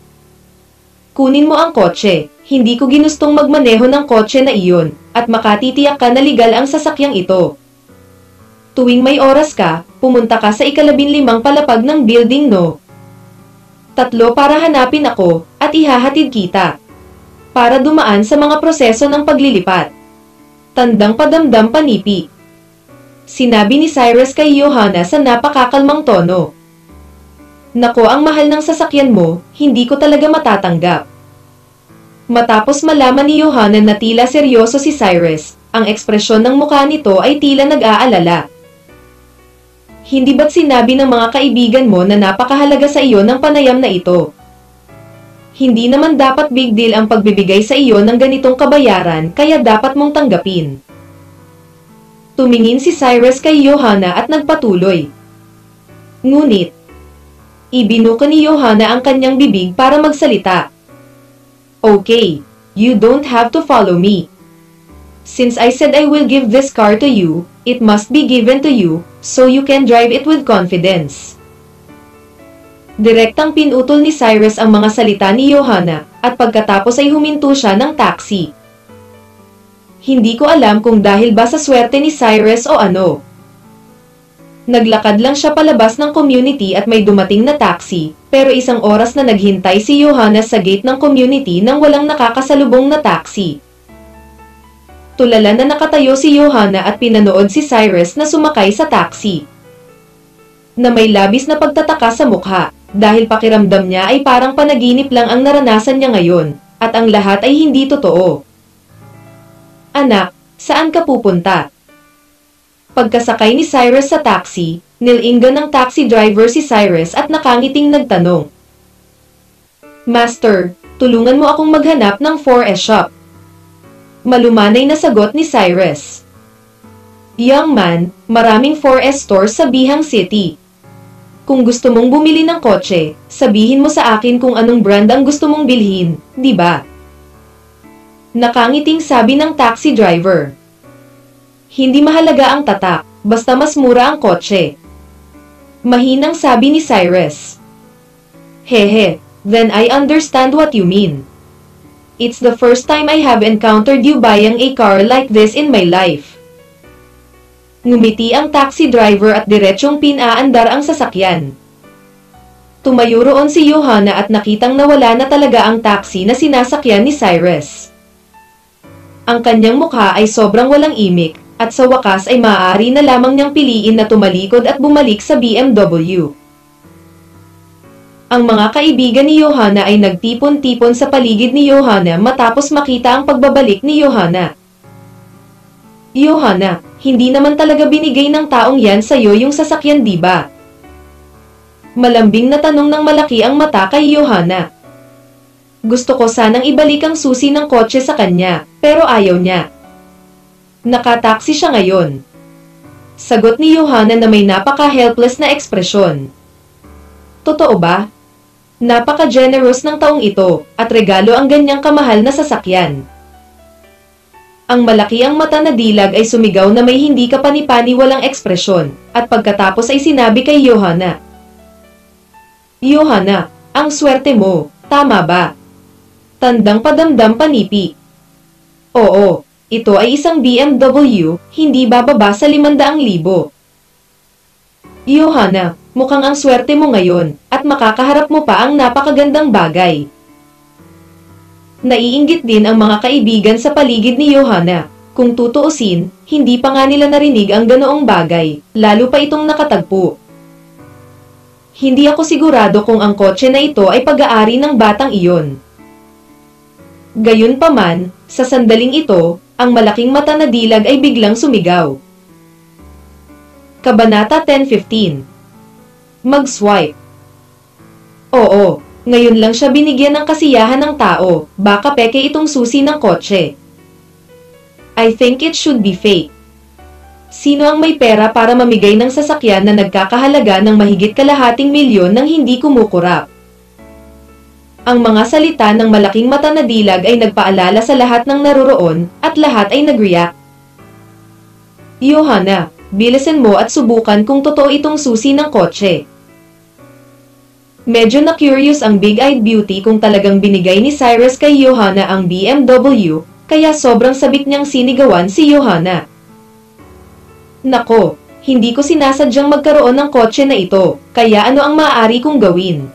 Kunin mo ang kotse, hindi ko ginustong magmaneho ng kotse na iyon, at makatitiyak ka na legal ang sasakyang ito. Tuwing may oras ka, pumunta ka sa 15 palapag ng building no. 3 para hanapin ako, at ihahatid kita. Para dumaan sa mga proseso ng paglilipat. Tandang padamdam panipi. Sinabi ni Cyrus kay Johanna sa napakakalmang tono. Nako ang mahal ng sasakyan mo, hindi ko talaga matatanggap. Matapos malaman ni Johanna na tila seryoso si Cyrus, ang ekspresyon ng mukha nito ay tila nag-aalala. Hindi ba't sinabi ng mga kaibigan mo na napakahalaga sa iyo ng panayam na ito? Hindi naman dapat big deal ang pagbibigay sa iyo ng ganitong kabayaran kaya dapat mong tanggapin. Tumingin si Cyrus kay Johanna at nagpatuloy. Ngunit, ibinuka ni Johanna ang kanyang bibig para magsalita. Okay, you don't have to follow me. Since I said I will give this car to you, it must be given to you, so you can drive it with confidence. Direktang pinutol ni Cyrus ang mga salita ni Johanna, at pagkatapos ay huminto siya ng taxi. Hindi ko alam kung dahil ba sa swerte ni Cyrus o ano. Naglakad lang siya palabas ng community at may dumating na taxi, pero 1 oras na naghintay si Johanna sa gate ng community nang walang nakakasalubong na taxi. Tulala na nakatayo si Johanna at pinanood si Cyrus na sumakay sa taxi. Na may labis na pagtataka sa mukha, dahil pakiramdam niya ay parang panaginip lang ang naranasan niya ngayon, at ang lahat ay hindi totoo. Anak, saan ka pupunta? Pagkasakay ni Cyrus sa taxi, nilingan ng taxi driver si Cyrus at nakangiting nagtanong. Master, tulungan mo akong maghanap ng 4S shop. Malumanay na sagot ni Cyrus. Young man, maraming 4S stores sa Bihang City. Kung gusto mong bumili ng kotse, sabihin mo sa akin kung anong brand ang gusto mong bilhin, di ba? Nakangiting sabi ng taxi driver. Hindi mahalaga ang tatak, basta mas mura ang kotse. Mahinang sabi ni Cyrus. Hehe, then I understand what you mean. It's the first time I have encountered you buying a car like this in my life. Ngumiti ang taxi driver at diretsyong pinaandar ang sasakyan. Tumayo roon si Johanna at nakitang nawala na talaga ang taxi na sinasakyan ni Cyrus. Ang kanyang mukha ay sobrang walang imik, at sa wakas ay maaari na lamang niyang piliin na tumalikod at bumalik sa BMW. Ang mga kaibigan ni Johanna ay nagtipon-tipon sa paligid ni Johanna matapos makita ang pagbabalik ni Johanna. Johanna, hindi naman talaga binigay ng taong yan sa'yo yung sasakyan di ba? Malambing na tanong ng malaki ang mata kay Johanna. Gusto ko sanang ibalik ang susi ng kotse sa kanya, pero ayaw niya. Nakataksi siya ngayon. Sagot ni Johanna na may napaka-helpless na ekspresyon. Totoo ba? Napaka-generous ng taong ito, at regalo ang ganyang kamahal na sasakyan. Ang malaki ang mata na dilag ay sumigaw na may hindi kapani-paniwalang ekspresyon, at pagkatapos ay sinabi kay Johanna. Johanna, ang swerte mo, tama ba? Tandang padamdam panipi. Oo, ito ay isang BMW, hindi bababa sa 500,000. Johanna, mukhang ang swerte mo ngayon, at makakaharap mo pa ang napakagandang bagay. Naiinggit din ang mga kaibigan sa paligid ni Johanna. Kung tutuusin, hindi pa nga nila narinig ang ganoong bagay, lalo pa itong nakatagpo. Hindi ako sigurado kung ang kotse na ito ay pag-aari ng batang iyon. Gayunpaman, sa sandaling ito, ang malaking mata na dilag ay biglang sumigaw. Kabanata 10:15. Mag-swipe. Oo, ngayon lang siya binigyan ng kasiyahan ng tao, baka peke itong susi ng kotse. I think it should be fake. Sino ang may pera para mamigay ng sasakyan na nagkakahalaga ng mahigit kalahating milyon nang hindi kumukurap? Ang mga salita ng malaking mata na dilag ay nagpaalala sa lahat ng naroroon, at lahat ay nag-react. Johanna, bilisan mo at subukan kung totoo itong susi ng kotse. Medyo na-curious ang big-eyed beauty kung talagang binigay ni Cyrus kay Johanna ang BMW, kaya sobrang sabik niyang sinigawan si Johanna. Nako, hindi ko sinasadyang magkaroon ng kotse na ito, kaya ano ang maaari kong gawin?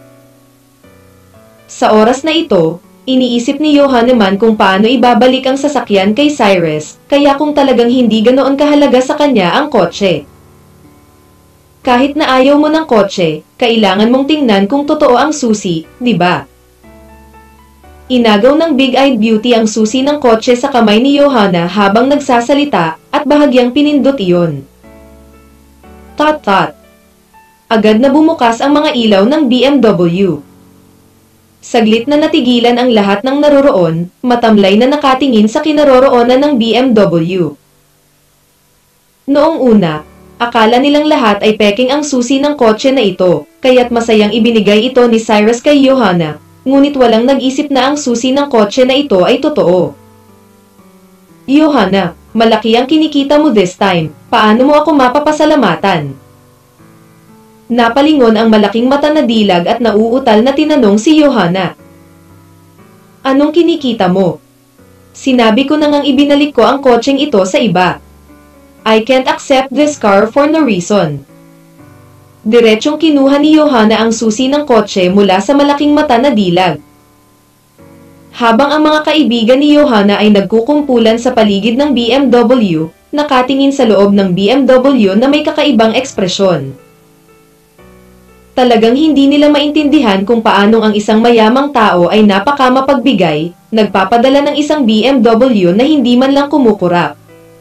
Sa oras na ito, iniisip ni Johanna man kung paano ibabalik ang sasakyan kay Cyrus, kaya kung talagang hindi ganoon kahalaga sa kanya ang kotse. Kahit na ayaw mo ng kotse, kailangan mong tingnan kung totoo ang susi, di ba? Inagaw ng big-eyed beauty ang susi ng kotse sa kamay ni Johanna habang nagsasalita, at bahagyang pinindot iyon. Tot-tot. Agad na bumukas ang mga ilaw ng BMW. Saglit na natigilan ang lahat ng naroroon, matamlay na nakatingin sa kinaroroonan ng BMW. Noong una, akala nilang lahat ay peking ang susi ng kotse na ito, kaya't masayang ibinigay ito ni Cyrus kay Johanna, ngunit walang nag-isip na ang susi ng kotse na ito ay totoo. Johanna, malaki ang kinikita mo this time, paano mo ako mapapasalamatan? Napalingon ang malaking mata na dilag at nauutal na tinanong si Johanna. Anong kinikita mo? Sinabi ko na ngang ibinalik ko ang kotseng ito sa iba. I can't accept this car for no reason. Diretsyong kinuha ni Johanna ang susi ng kotse mula sa malaking mata na dilag. Habang ang mga kaibigan ni Johanna ay nagkukumpulan sa paligid ng BMW, nakatingin sa loob ng BMW na may kakaibang ekspresyon. Talagang hindi nila maintindihan kung paanong ang isang mayamang tao ay napakamapagbigay, nagpapadala ng isang BMW na hindi man lang kumukurap.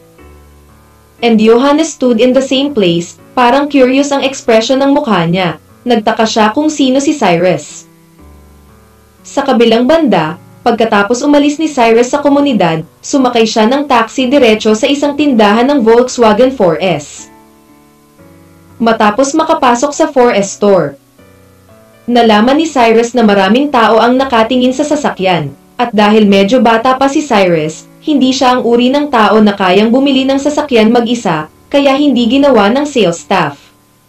And Johanna stood in the same place, parang curious ang ekspresyon ng mukha niya. Nagtaka siya kung sino si Cyrus. Sa kabilang banda, pagkatapos umalis ni Cyrus sa komunidad, sumakay siya ng taxi diretso sa isang tindahan ng Volkswagen 4S. Matapos makapasok sa 4S store, nalaman ni Cyrus na maraming tao ang nakatingin sa sasakyan, at dahil medyo bata pa si Cyrus, hindi siya ang uri ng tao na kayang bumili ng sasakyan mag-isa, kaya hindi ginawa ng sales staff.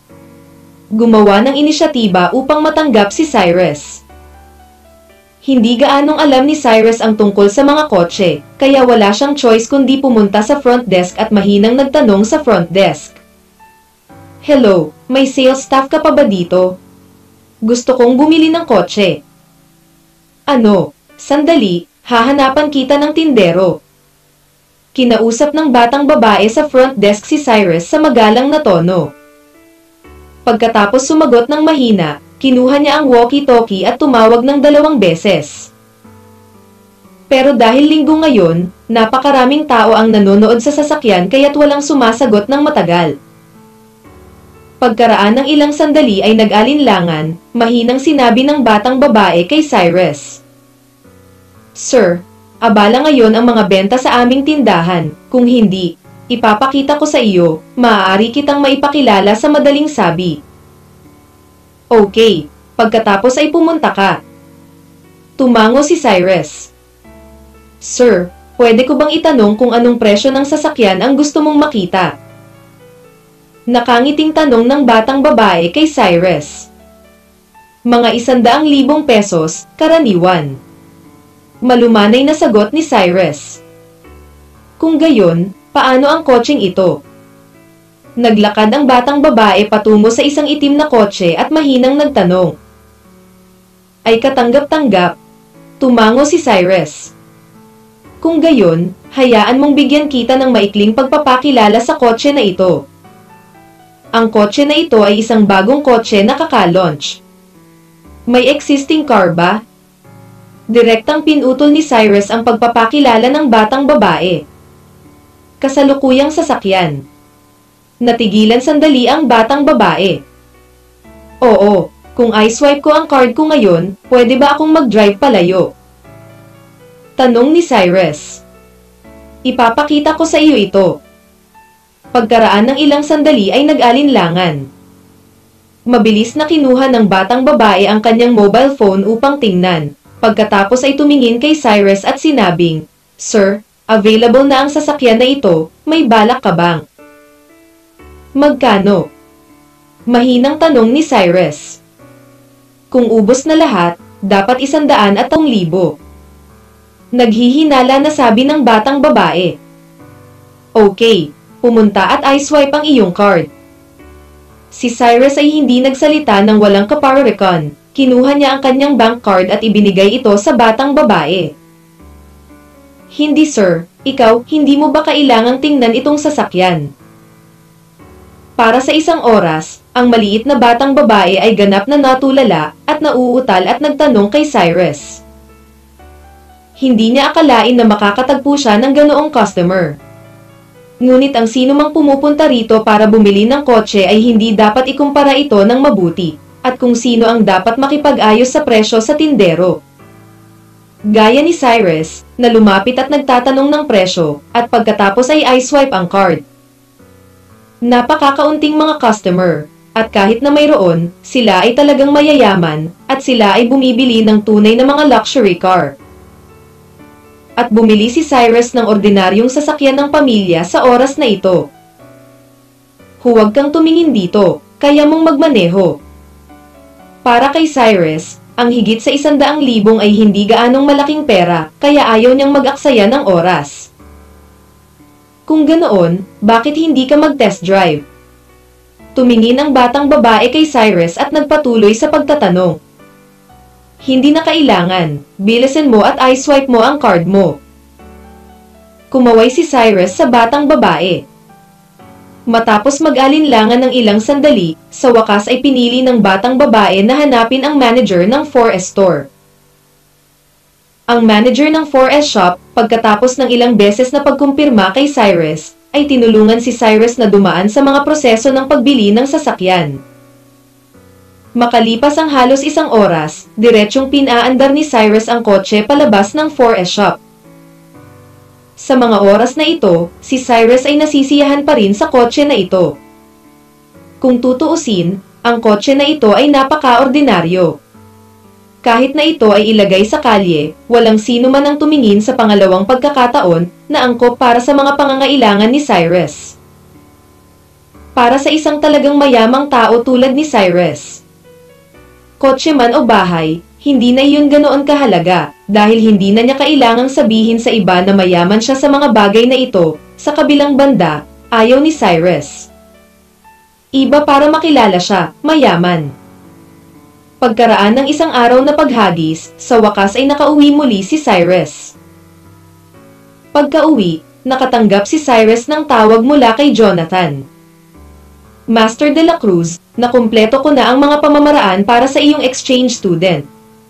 Gumawa ng inisyatiba upang matanggap si Cyrus. Hindi gaanong alam ni Cyrus ang tungkol sa mga kotse, kaya wala siyang choice kundi pumunta sa front desk at mahinang nagtanong sa front desk. Hello, may sales staff ka pa ba dito? Gusto kong bumili ng kotse. Ano? Sandali, hahanapan kita ng tindero. Kinausap ng batang babae sa front desk si Cyrus sa magalang na tono. Pagkatapos sumagot ng mahina, kinuha niya ang walkie-talkie at tumawag ng 2 beses. Pero dahil linggo ngayon, napakaraming tao ang nanonood sa sasakyan kaya't walang sumasagot ng matagal. Pagkaraan ng ilang sandali ay nag-alinlangan, mahinang sinabi ng batang babae kay Cyrus. Sir, abala ngayon ang mga benta sa aming tindahan. Kung hindi, ipapakita ko sa iyo, maaari kitang maipakilala sa madaling sabi. Okay, pagkatapos ay pumunta ka. Tumango si Cyrus. Sir, pwede ko bang itanong kung anong presyo ng sasakyan ang gusto mong makita? Nakangiting tanong ng batang babae kay Cyrus. Mga 100,000 pesos, karaniwan. Malumanay na sagot ni Cyrus. Kung gayon, paano ang kotseng ito? Naglakad ang batang babae patungo sa isang itim na kotse at mahinang nagtanong. Ay katanggap-tanggap, tumango si Cyrus. Kung gayon, hayaan mong bigyan kita ng maikling pagpapakilala sa kotse na ito. Ang kotse na ito ay isang bagong kotse na kaka-launch. May existing car ba? Direktang pinutol ni Cyrus ang pagpapakilala ng batang babae. Kasalukuyang sasakyan. Natigilan sandali ang batang babae. Oo, kung i-swipe ko ang card ko ngayon, pwede ba akong mag-drive palayo? Tanong ni Cyrus. Ipapakita ko sa iyo ito. Pagkaraan ng ilang sandali ay nag-alinlangan. Mabilis na kinuha ng batang babae ang kanyang mobile phone upang tingnan. Pagkatapos ay tumingin kay Cyrus at sinabing, Sir, available na ang sasakyan na ito, may balak ka bang? Magkano? Mahinang tanong ni Cyrus. Kung ubos na lahat, dapat 100,000. Naghihinala na sabi ng batang babae. Okay, pumunta at i-swipe ang iyong card. Si Cyrus ay hindi nagsalita ng walang kaparorikon. Kinuha niya ang kanyang bank card at ibinigay ito sa batang babae. Hindi sir, ikaw, hindi mo ba kailangang tingnan itong sasakyan? Para sa isang oras, ang maliit na batang babae ay ganap na natulala at nauutal at nagtanong kay Cyrus. Hindi niya akalain na makakatagpo siya ng ganoong customer. Ngunit ang sino mang pumupunta rito para bumili ng kotse ay hindi dapat ikumpara ito ng mabuti. At kung sino ang dapat makipag-ayos sa presyo sa tindero. Gaya ni Cyrus, na lumapit at nagtatanong ng presyo, at pagkatapos ay i-swipe ang card. Napakakaunting mga customer, at kahit na mayroon, sila ay talagang mayayaman, at sila ay bumibili ng tunay na mga luxury car. At bumili si Cyrus ng ordinaryong sasakyan ng pamilya sa oras na ito. Huwag kang tumingin dito, kaya mong magmaneho. Para kay Cyrus, ang higit sa 100,000 ay hindi gaanong malaking pera, kaya ayaw niyang mag-aksaya ng oras. Kung ganoon, bakit hindi ka mag-test drive? Tumingin ang batang babae kay Cyrus at nagpatuloy sa pagtatanong. Hindi na kailangan, bilisan mo at i-swipe mo ang card mo. Kumaway si Cyrus sa batang babae. Matapos mag-alinlangan ng ilang sandali, sa wakas ay pinili ng batang babae na hanapin ang manager ng 4S store. Ang manager ng 4S shop, pagkatapos ng ilang beses na pagkumpirma kay Cyrus, ay tinulungan si Cyrus na dumaan sa mga proseso ng pagbili ng sasakyan. Makalipas ang halos 1 oras, diretsyong pinaandar ni Cyrus ang kotse palabas ng 4S shop. Sa mga oras na ito, si Cyrus ay nasisiyahan pa rin sa kotse na ito. Kung tutuusin, ang kotse na ito ay napaka-ordinaryo. Kahit na ito ay ilagay sa kalye, walang sino man ang tumingin sa pangalawang pagkakataon na angkop para sa mga pangangailangan ni Cyrus. Para sa isang talagang mayamang tao tulad ni Cyrus, kotse man o bahay, hindi na iyon ganoon kahalaga, dahil hindi na niya kailangang sabihin sa iba na mayaman siya sa mga bagay na ito. Sa kabilang banda, ayaw ni Cyrus. Iba para makilala siya, mayaman. Pagkaraan ng 1 araw na paghagis, sa wakas ay nakauwi muli si Cyrus. Pagka-uwi, nakatanggap si Cyrus ng tawag mula kay Jonathan. Master de la Cruz, nakumpleto ko na ang mga pamamaraan para sa iyong exchange student.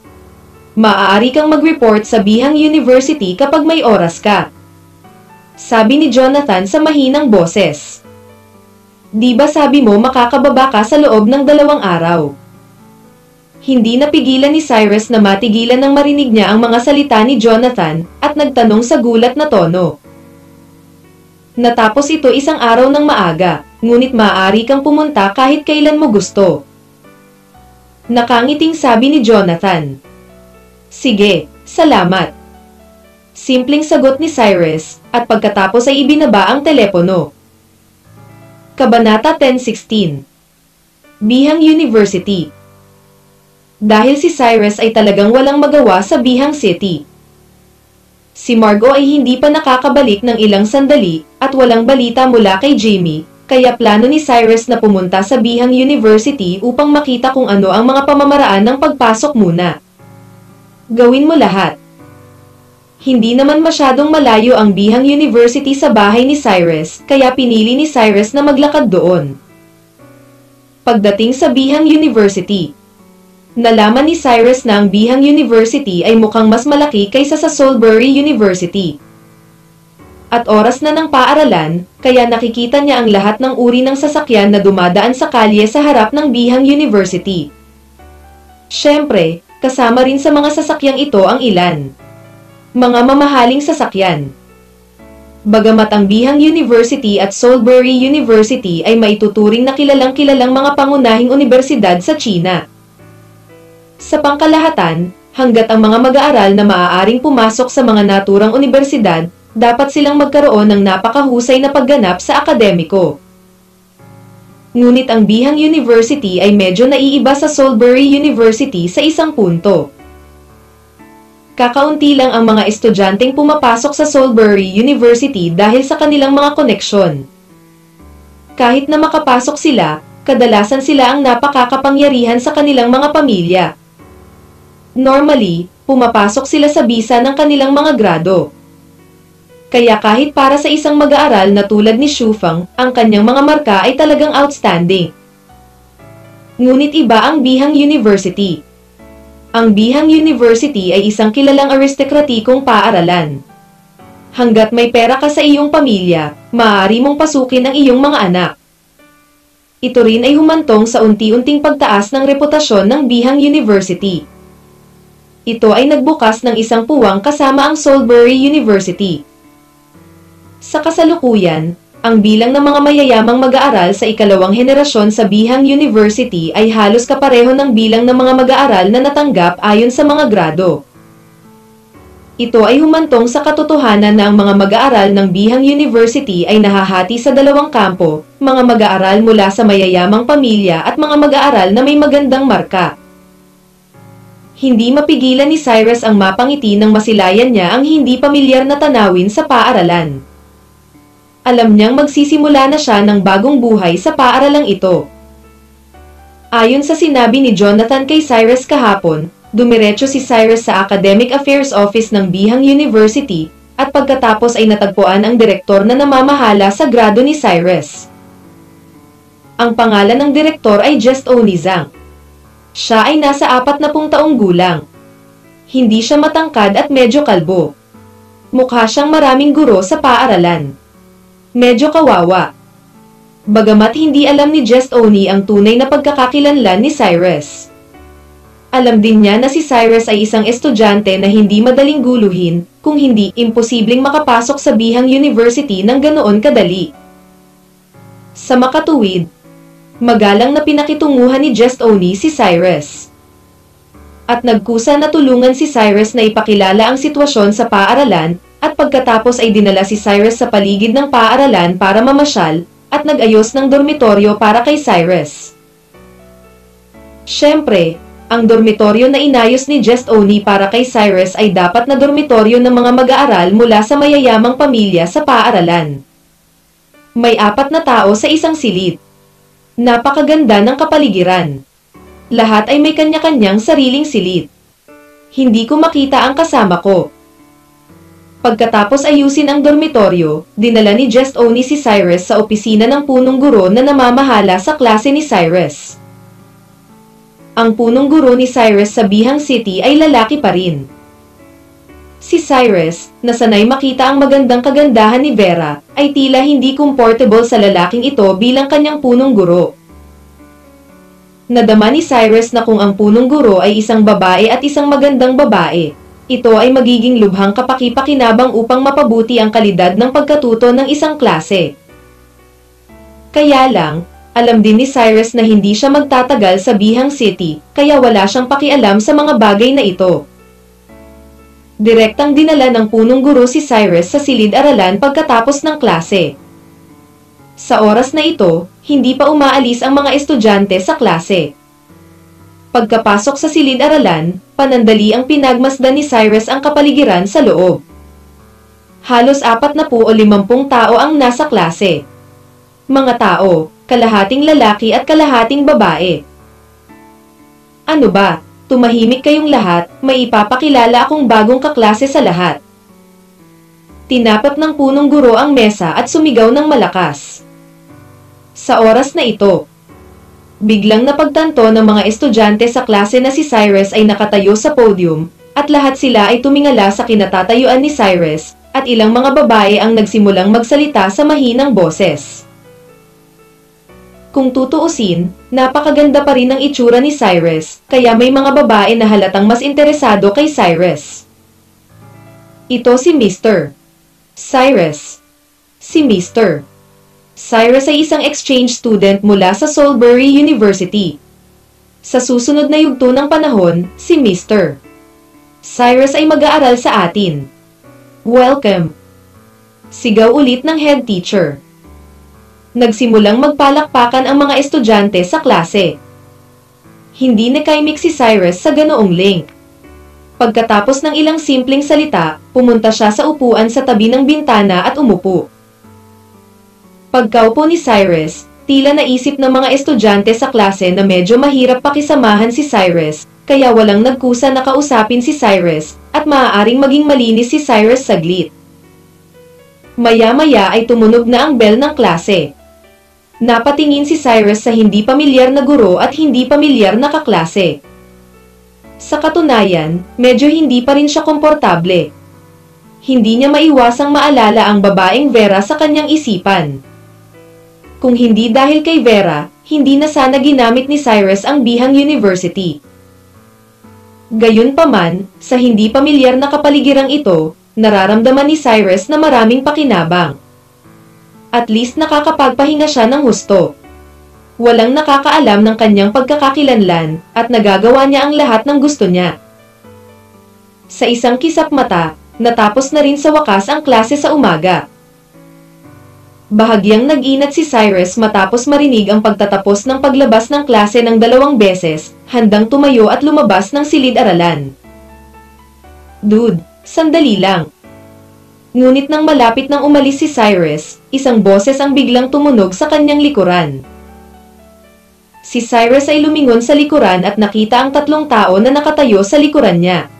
Maaari kang mag-report sa Bihang University kapag may oras ka. Sabi ni Jonathan sa mahinang boses. Di ba sabi mo makakababa ka sa loob ng 2 araw? Hindi napigilan ni Cyrus na matigilan nang marinig niya ang mga salita ni Jonathan at nagtanong sa gulat na tono. Natapos ito isang araw ng maaga, ngunit maaari kang pumunta kahit kailan mo gusto. Nakangiting sabi ni Jonathan. Sige, salamat. Simpleng sagot ni Cyrus, at pagkatapos ay ibinaba ang telepono. Kabanata 10:16. Bihang University. Dahil si Cyrus ay talagang walang magawa sa Bihang City. Si Margot ay hindi pa nakakabalik ng ilang sandali at walang balita mula kay Jamie, kaya plano ni Cyrus na pumunta sa Bihang University upang makita kung ano ang mga pamamaraan ng pagpasok muna. Gawin mo lahat. Hindi naman masyadong malayo ang Bihang University sa bahay ni Cyrus, kaya pinili ni Cyrus na maglakad doon. Pagdating sa Bihang University, nalaman ni Cyrus na ang Bihang University ay mukhang mas malaki kaysa sa Salisbury University. At oras na ng paaralan, kaya nakikita niya ang lahat ng uri ng sasakyan na dumadaan sa kalye sa harap ng Bihang University. Siyempre, kasama rin sa mga sasakyang ito ang ilan. Mga mamahaling sasakyan. Bagamat ang Bihang University at Salisbury University ay maituturing na kilalang-kilalang mga pangunahing unibersidad sa China. Sa pangkalahatan, hanggat ang mga mag-aaral na maaaring pumasok sa mga naturang unibersidad, dapat silang magkaroon ng napakahusay na pagganap sa akademiko. Ngunit ang Bihang University ay medyo naiiba sa Salisbury University sa isang punto. Kakaunti lang ang mga estudyanteng pumapasok sa Salisbury University dahil sa kanilang mga koneksyon. Kahit na makapasok sila, kadalasan sila ang napakakapangyarihan sa kanilang mga pamilya. Normally, pumapasok sila sa bisa ng kanilang mga grado. Kaya kahit para sa isang mag-aaral na tulad ni Shufang, ang kanyang mga marka ay talagang outstanding. Ngunit iba ang Bihang University. Ang Bihang University ay isang kilalang aristokratikong paaralan. Hanggat may pera ka sa iyong pamilya, maaari mong pasukin ang iyong mga anak. Ito rin ay humantong sa unti-unting pagtaas ng reputasyon ng Bihang University. Ito ay nagbukas ng isang puwang kasama ang Salisbury University. Sa kasalukuyan, ang bilang ng mga mayayamang mag-aaral sa ikalawang henerasyon sa Bihang University ay halos kapareho ng bilang ng mga mag-aaral na natanggap ayon sa mga grado. Ito ay humantong sa katotohanan na ang mga mag-aaral ng Bihang University ay nahahati sa dalawang kampo, mga mag-aaral mula sa mayayamang pamilya at mga mag-aaral na may magandang marka. Hindi mapigilan ni Cyrus ang mapangiti nang masilayan niya ang hindi pamilyar na tanawin sa paaralan. Alam niyang magsisimula na siya ng bagong buhay sa paaralang ito. Ayon sa sinabi ni Jonathan kay Cyrus kahapon, dumiretso si Cyrus sa Academic Affairs Office ng Bihang University, at pagkatapos ay natagpuan ang direktor na namamahala sa grado ni Cyrus. Ang pangalan ng direktor ay Just Oni Zhang. Siya ay nasa 40 taong gulang. Hindi siya matangkad at medyo kalbo. Mukha siyang maraming guro sa paaralan. Medyo kawawa. Bagamat hindi alam ni Just Oni ang tunay na pagkakakilanlan ni Cyrus. Alam din niya na si Cyrus ay isang estudyante na hindi madaling guluhin, kung hindi imposibleng makapasok sa Bihang University ng ganoon kadali. Sa makatuwid, magalang na pinakitunguhan ni Just Oni si Cyrus. At nagkusa na tulungan si Cyrus na ipakilala ang sitwasyon sa paaralan, at pagkatapos ay dinala si Cyrus sa paligid ng paaralan para mamasyal, at nag-ayos ng dormitoryo para kay Cyrus. Siyempre, ang dormitoryo na inayos ni Just Oni para kay Cyrus ay dapat na dormitoryo ng mga mag-aaral mula sa mayayamang pamilya sa paaralan. May 4 na tao sa isang silid. Napakaganda ng kapaligiran. Lahat ay may kanya-kanyang sariling silid. Hindi ko makita ang kasama ko. Pagkatapos ayusin ang dormitoryo, dinala ni Just Oni si Cyrus sa opisina ng punong guro na namamahala sa klase ni Cyrus. Ang punong guro ni Cyrus sa Bihang City ay lalaki pa rin. Si Cyrus, na sanay makita ang magandang kagandahan ni Vera, ay tila hindi comfortable sa lalaking ito bilang kanyang punong guro. Nadama ni Cyrus na kung ang punong guro ay isang babae at isang magandang babae, ito ay magiging lubhang kapaki-pakinabang upang mapabuti ang kalidad ng pagkatuto ng isang klase. Kaya lang, alam din ni Cyrus na hindi siya magtatagal sa Bihang City, kaya wala siyang pakialam sa mga bagay na ito. Direktang dinala ng punong guro si Cyrus sa silid-aralan pagkatapos ng klase. Sa oras na ito, hindi pa umaalis ang mga estudyante sa klase. Pagkapasok sa silid-aralan, panandali ang pinagmasdan ni Cyrus ang kapaligiran sa loob. Halos 40 o 50 tao ang nasa klase. Mga tao, kalahating lalaki at kalahating babae. Ano ba? Tumahimik kayong lahat, may ipapakilala akong bagong kaklase sa lahat. Tinapat ng punong guro ang mesa at sumigaw ng malakas. Sa oras na ito, biglang napagtanto ng mga estudyante sa klase na si Cyrus ay nakatayo sa podium, at lahat sila ay tumingala sa kinatatayuan ni Cyrus, at ilang mga babae ang nagsimulang magsalita sa mahinang boses. Kung tutuusin, napakaganda pa rin ang itsura ni Cyrus, kaya may mga babae na halatang mas interesado kay Cyrus. Ito si Mr. Cyrus. Si Mr. Cyrus ay isang exchange student mula sa Salisbury University. Sa susunod na yugto ng panahon, si Mr. Cyrus ay mag-aaral sa atin. Welcome! Sigaw ulit ng head teacher. Nagsimulang magpalakpakan ang mga estudyante sa klase. Hindi nakaimik si Cyrus sa ganoong link. Pagkatapos ng ilang simpleng salita, pumunta siya sa upuan sa tabi ng bintana at umupo. Pagkaupo ni Cyrus, tila naisip ng mga estudyante sa klase na medyo mahirap pakisamahan si Cyrus, kaya walang nagkusa na kausapin si Cyrus, at maaaring maging malinis si Cyrus saglit. Maya-maya ay tumunog na ang bell ng klase. Napatingin si Cyrus sa hindi pamilyar na guro at hindi pamilyar na kaklase. Sa katunayan, medyo hindi pa rin siya komportable. Hindi niya maiwasang maalala ang babaeng Vera sa kanyang isipan. Kung hindi dahil kay Vera, hindi na sana ginamit ni Cyrus ang Bihang University. Gayunpaman, sa hindi pamilyar na kapaligirang ito, nararamdaman ni Cyrus na maraming pakinabang. At least nakakapagpahinga siya ng husto. Walang nakakaalam ng kanyang pagkakakilanlan, at nagagawa niya ang lahat ng gusto niya. Sa isang kisap mata, natapos na rin sa wakas ang klase sa umaga. Bahagyang nag-inat si Cyrus matapos marinig ang pagtatapos ng paglabas ng klase ng 2 beses, handang tumayo at lumabas ng silid-aralan. Dude, sandali lang. Ngunit nang malapit nang umalis si Cyrus, isang boses ang biglang tumunog sa kanyang likuran. Si Cyrus ay lumingon sa likuran at nakita ang 3 tao na nakatayo sa likuran niya.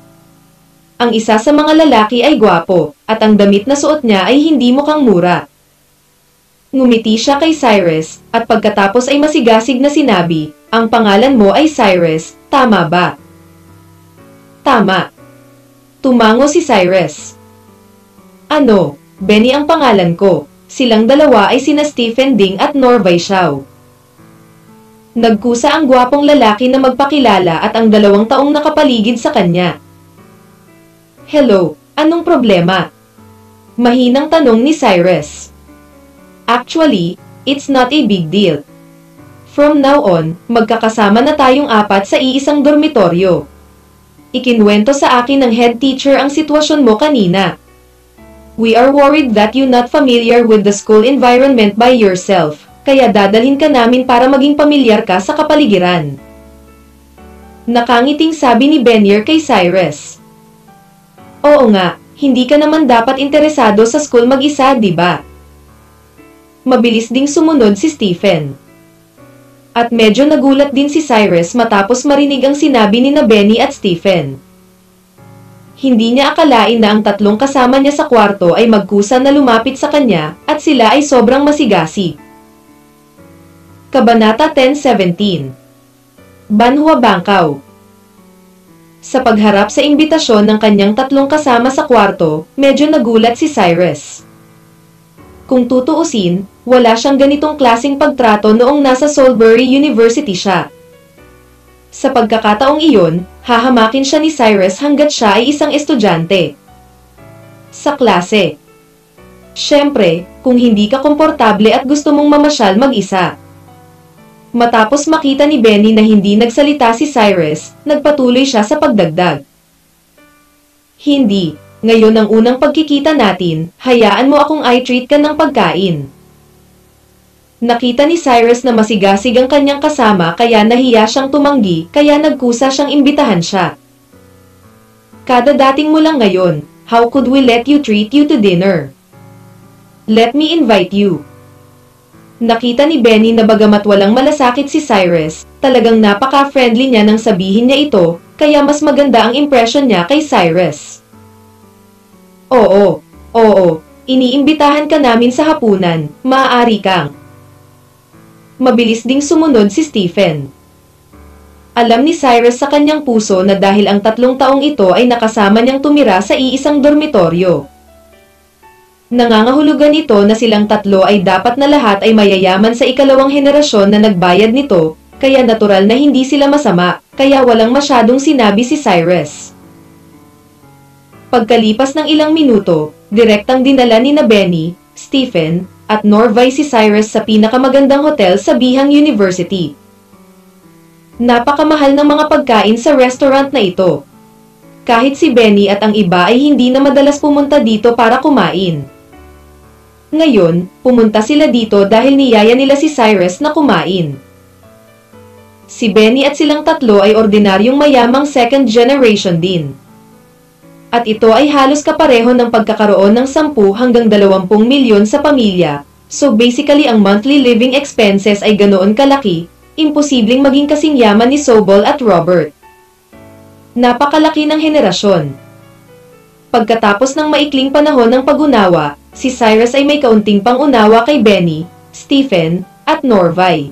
Ang isa sa mga lalaki ay gwapo, at ang damit na suot niya ay hindi mukhang mura. Ngumiti siya kay Cyrus, at pagkatapos ay masigasig na sinabi, "Ang pangalan mo ay Cyrus, tama ba?" "Tama." Tumango si Cyrus. "Ano, Benny ang pangalan ko." Silang dalawa ay sina Stephen Ding at Norvay Xiao. Nagkusa ang gwapong lalaki na magpakilala at ang 2 taong nakapaligid sa kanya. "Hello, anong problema?" Mahinang tanong ni Cyrus. "Actually, it's not a big deal. From now on, magkakasama na tayong 4 sa iisang dormitoryo. Ikinwento sa akin ng head teacher ang sitwasyon mo kanina. We are worried that you're not familiar with the school environment by yourself, kaya dadalhin ka namin para maging pamilyar ka sa kapaligiran." Nakangiting sabi ni Benyer kay Cyrus. "Oo nga, hindi ka naman dapat interesado sa school mag-isa, di ba?" Mabilis ding sumunod si Stephen. At medyo nagulat din si Cyrus matapos marinig ang sinabi ni na Benny at Stephen. Hindi niya akalain na ang 3 kasama niya sa kwarto ay magkusa na lumapit sa kanya at sila ay sobrang masigasig. Kabanata 10:17. Banhua Bangkaw. Sa pagharap sa imbitasyon ng kanyang 3 kasama sa kwarto, medyo nagulat si Cyrus. Kung tutuusin, wala siyang ganitong klaseng pagtrato noong nasa Salisbury University siya. Sa pagkakataong iyon, hahamakin siya ni Cyrus hanggat siya ay isang estudyante. Sa klase. Siyempre, kung hindi ka komportable at gusto mong mamasyal mag-isa. Matapos makita ni Benny na hindi nagsalita si Cyrus, nagpatuloy siya sa pagdagdag. Hindi, ngayon ang unang pagkikita natin, hayaan mo akong i-treat ka ng pagkain. Nakita ni Cyrus na masigasig ang kanyang kasama kaya nahiya siyang tumanggi kaya nagkusa siyang imbitahan siya. Kadadating mo lang ngayon, how could we let you treat you to dinner? Let me invite you. Nakita ni Benny na bagamat walang malasakit si Cyrus, talagang napaka-friendly niya nang sabihin niya ito, kaya mas maganda ang impression niya kay Cyrus. Oo, iniimbitahan ka namin sa hapunan, maaari kang. Mabilis ding sumunod si Stephen. Alam ni Cyrus sa kanyang puso na dahil ang 3 taong ito ay nakasama niyang tumira sa iisang dormitoryo. Nangangahulugan ito na silang 3 ay dapat na lahat ay mayayaman sa ikalawang henerasyon na nagbayad nito, kaya natural na hindi sila masama, kaya walang masyadong sinabi si Cyrus. Pagkalipas ng ilang minuto, direktang dinala ni na Benny, Stephen, at Norvay si Cyrus sa pinakamagandang hotel sa Bihang University. Napakamahal ng mga pagkain sa restaurant na ito. Kahit si Benny at ang iba ay hindi na madalas pumunta dito para kumain. Ngayon, pumunta sila dito dahil niyaya nila si Cyrus na kumain. Si Benny at silang 3 ay ordinaryong mayamang second generation din. At ito ay halos kapareho ng pagkakaroon ng 10 hanggang 20 milyon sa pamilya, so basically ang monthly living expenses ay ganoon kalaki, imposibleng maging kasing yaman ni Sobol at Robert. Napakalaki ng henerasyon. Pagkatapos ng maikling panahon ng pag-unawa, si Cyrus ay may kaunting pang-unawa kay Benny, Stephen, at Norvay.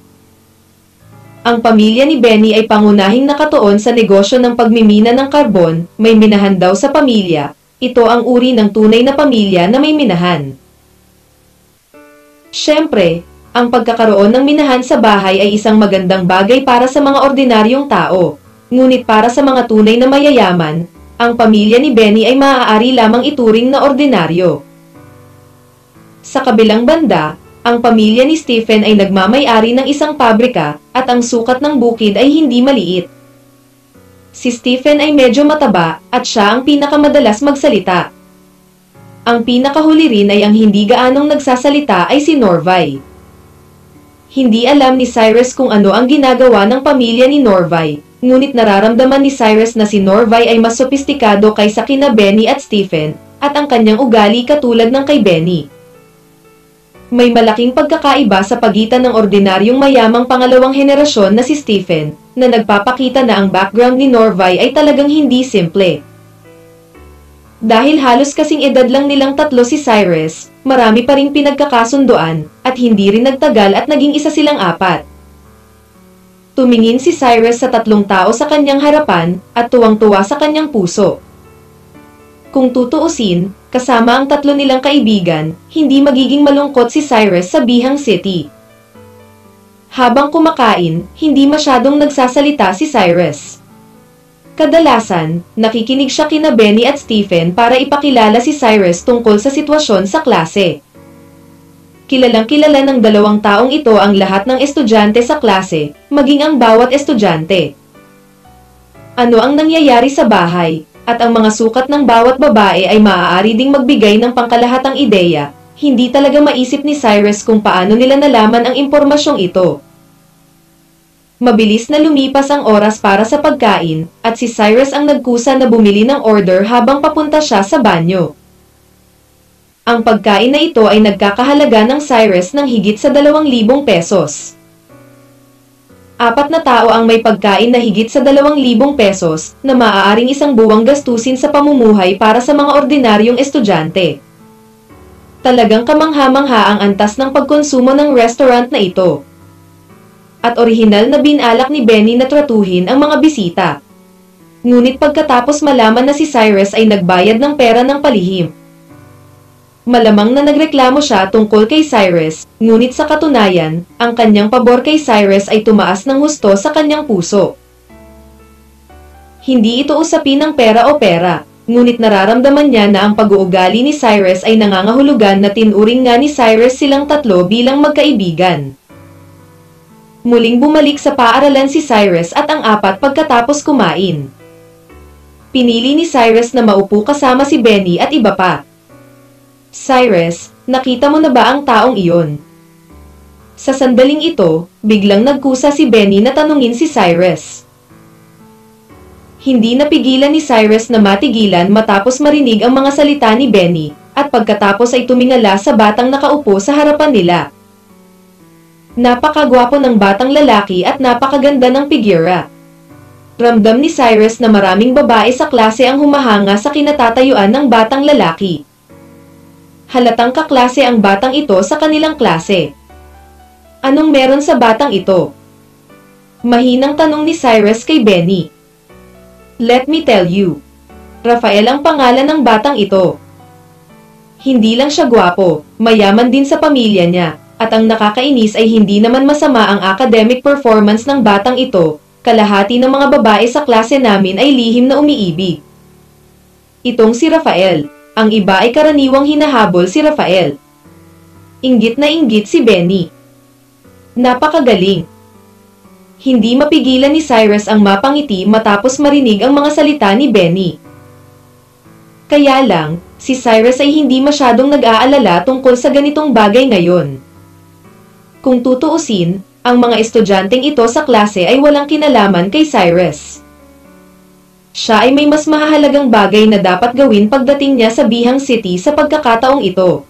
Ang pamilya ni Benny ay pangunahing nakatuon sa negosyo ng pagmimina ng karbon, may minahan daw sa pamilya. Ito ang uri ng tunay na pamilya na may minahan. Siyempre, ang pagkakaroon ng minahan sa bahay ay isang magandang bagay para sa mga ordinaryong tao. Ngunit para sa mga tunay na mayayaman, ang pamilya ni Benny ay maaari lamang ituring na ordinaryo. Sa kabilang banda, ang pamilya ni Stephen ay nagmamay-ari ng isang pabrika at ang sukat ng bukid ay hindi maliit. Si Stephen ay medyo mataba at siya ang pinakamadalas magsalita. Ang pinakahuli rin ay ang hindi gaanong nagsasalita ay si Norvay. Hindi alam ni Cyrus kung ano ang ginagawa ng pamilya ni Norvay, ngunit nararamdaman ni Cyrus na si Norvay ay mas sopistikado kaysa kina Benny at Stephen, at ang kanyang ugali katulad ng kay Benny. May malaking pagkakaiba sa pagitan ng ordinaryong mayamang pangalawang henerasyon na si Stephen, na nagpapakita na ang background ni Norvay ay talagang hindi simple. Dahil halos kasing edad lang nilang 3 si Cyrus, marami pa ring pinagkakasunduan, at hindi rin nagtagal at naging isa silang 4. Tumingin si Cyrus sa 3 tao sa kanyang harapan, at tuwang-tuwa sa kanyang puso. Kung tutuusin, kasama ang 3 nilang kaibigan, hindi magiging malungkot si Cyrus sa Bihang City. Habang kumakain, hindi masyadong nagsasalita si Cyrus. Kadalasan, nakikinig siya kina Benny at Stephen para ipakilala si Cyrus tungkol sa sitwasyon sa klase. Kilalang-kilala ng 2 taong ito ang lahat ng estudyante sa klase, maging ang bawat estudyante. Ano ang nangyayari sa bahay, at ang mga sukat ng bawat babae ay maaari ding magbigay ng pangkalahatang ideya, hindi talaga maisip ni Cyrus kung paano nila nalaman ang impormasyong ito. Mabilis na lumipas ang oras para sa pagkain, at si Cyrus ang nagkusa na bumili ng order habang papunta siya sa banyo. Ang pagkain na ito ay nagkakahalaga ng Cyrus ng higit sa 2,000 pesos. 4 na tao ang may pagkain na higit sa 2,000 pesos na maaaring isang buwang gastusin sa pamumuhay para sa mga ordinaryong estudyante. Talagang kamangha-mangha ang antas ng pagkonsumo ng restaurant na ito. At orihinal na binalak ni Benny na tratuhin ang mga bisita. Ngunit pagkatapos malaman na si Cyrus ay nagbayad ng pera ng palihim, malamang na nagreklamo siya tungkol kay Cyrus, ngunit sa katunayan, ang kanyang pabor kay Cyrus ay tumaas ng husto sa kanyang puso. Hindi ito usapin ng pera o pera, ngunit nararamdaman niya na ang pag-uugali ni Cyrus ay nangangahulugan na tinuring nga ni Cyrus silang tatlo bilang magkaibigan. Muling bumalik sa paaralan si Cyrus at ang apat pagkatapos kumain. Pinili ni Cyrus na maupo kasama si Benny at iba pa. Cyrus, nakita mo na ba ang taong iyon? Sa sandaling ito, biglang nagkusa si Benny na tanungin si Cyrus. Hindi napigilan ni Cyrus na matigilan matapos marinig ang mga salita ni Benny, at pagkatapos ay tumingala sa batang nakaupo sa harapan nila. Napakagwapo ng batang lalaki at napakaganda ng figura. Ramdam ni Cyrus na maraming babae sa klase ang humahanga sa kinatatayuan ng batang lalaki. Halatang kaklase ang batang ito sa kanilang klase. Anong meron sa batang ito? Mahinang tanong ni Cyrus kay Benny. Let me tell you. Rafael ang pangalan ng batang ito. Hindi lang siya gwapo, mayaman din sa pamilya niya. At ang nakakainis ay hindi naman masama ang academic performance ng batang ito, kalahati ng mga babae sa klase namin ay lihim na umiibig. Itong si Rafael, ang iba ay karaniwang hinahabol si Rafael. Inggit na inggit si Benny. Napakagaling. Hindi mapigilan ni Cyrus ang mapangiti matapos marinig ang mga salita ni Benny. Kaya lang, si Cyrus ay hindi masyadong nag-aalala tungkol sa ganitong bagay ngayon. Kung tutuusin, ang mga estudyanteng ito sa klase ay walang kinalaman kay Cyrus. Siya ay may mas mahahalagang bagay na dapat gawin pagdating niya sa Bihang City sa pagkakataong ito.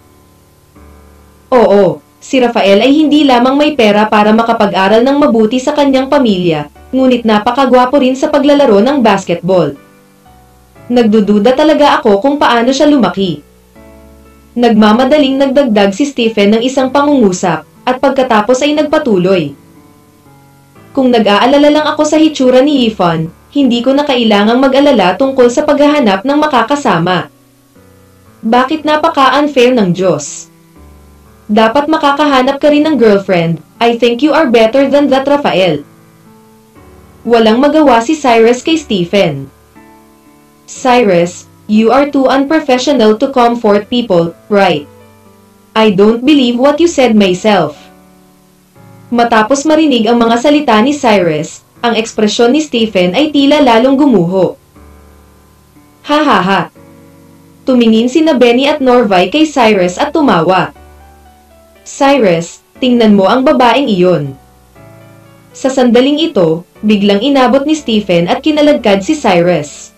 Oo, si Rafael ay hindi lamang may pera para makapag-aral ng mabuti sa kanyang pamilya, ngunit napakagwapo rin sa paglalaro ng basketball. Nagdududa talaga ako kung paano siya lumaki. Nagmamadaling nagdagdag si Stephen ng isang pangungusap, at pagkatapos ay nagpatuloy. Kung nag-aalala lang ako sa hitsura ni Ethan, hindi ko na kailangang mag-alala tungkol sa paghahanap ng makakasama. Bakit napaka-unfair ng Diyos? Dapat makakahanap ka rin ng girlfriend. I think you are better than that, Rafael. Walang magawa si Cyrus kay Stephen. Cyrus, you are too unprofessional to comfort people, right? I don't believe what you said myself. Matapos marinig ang mga salita ni Cyrus, ang ekspresyon ni Stephen ay tila lalong gumuho. Ha ha ha. Tumingin sina Benny at Norvay kay Cyrus at tumawa. Cyrus, tingnan mo ang babaeng iyon. Sa sandaling ito, biglang inabot ni Stephen at kinalagkad si Cyrus.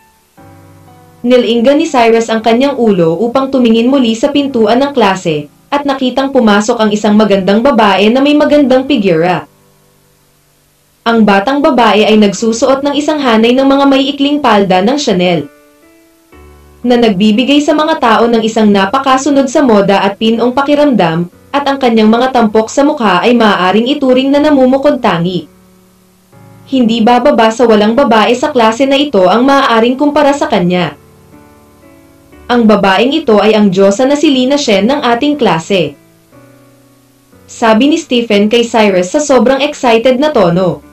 Nilinggan ni Cyrus ang kanyang ulo upang tumingin muli sa pintuan ng klase, at nakitang pumasok ang isang magandang babae na may magandang figura. Ang batang babae ay nagsusuot ng isang hanay ng mga maiikling palda ng Chanel, na nagbibigay sa mga tao ng isang napakasunod sa moda at pinong pakiramdam, at ang kanyang mga tampok sa mukha ay maaaring ituring na namumukod tangi. Hindi bababa sa walang babae sa klase na ito ang maaaring kumpara sa kanya. Ang babaeng ito ay ang diyosa na si Lina Shen ng ating klase. Sabi ni Stephen kay Cyrus sa sobrang excited na tono.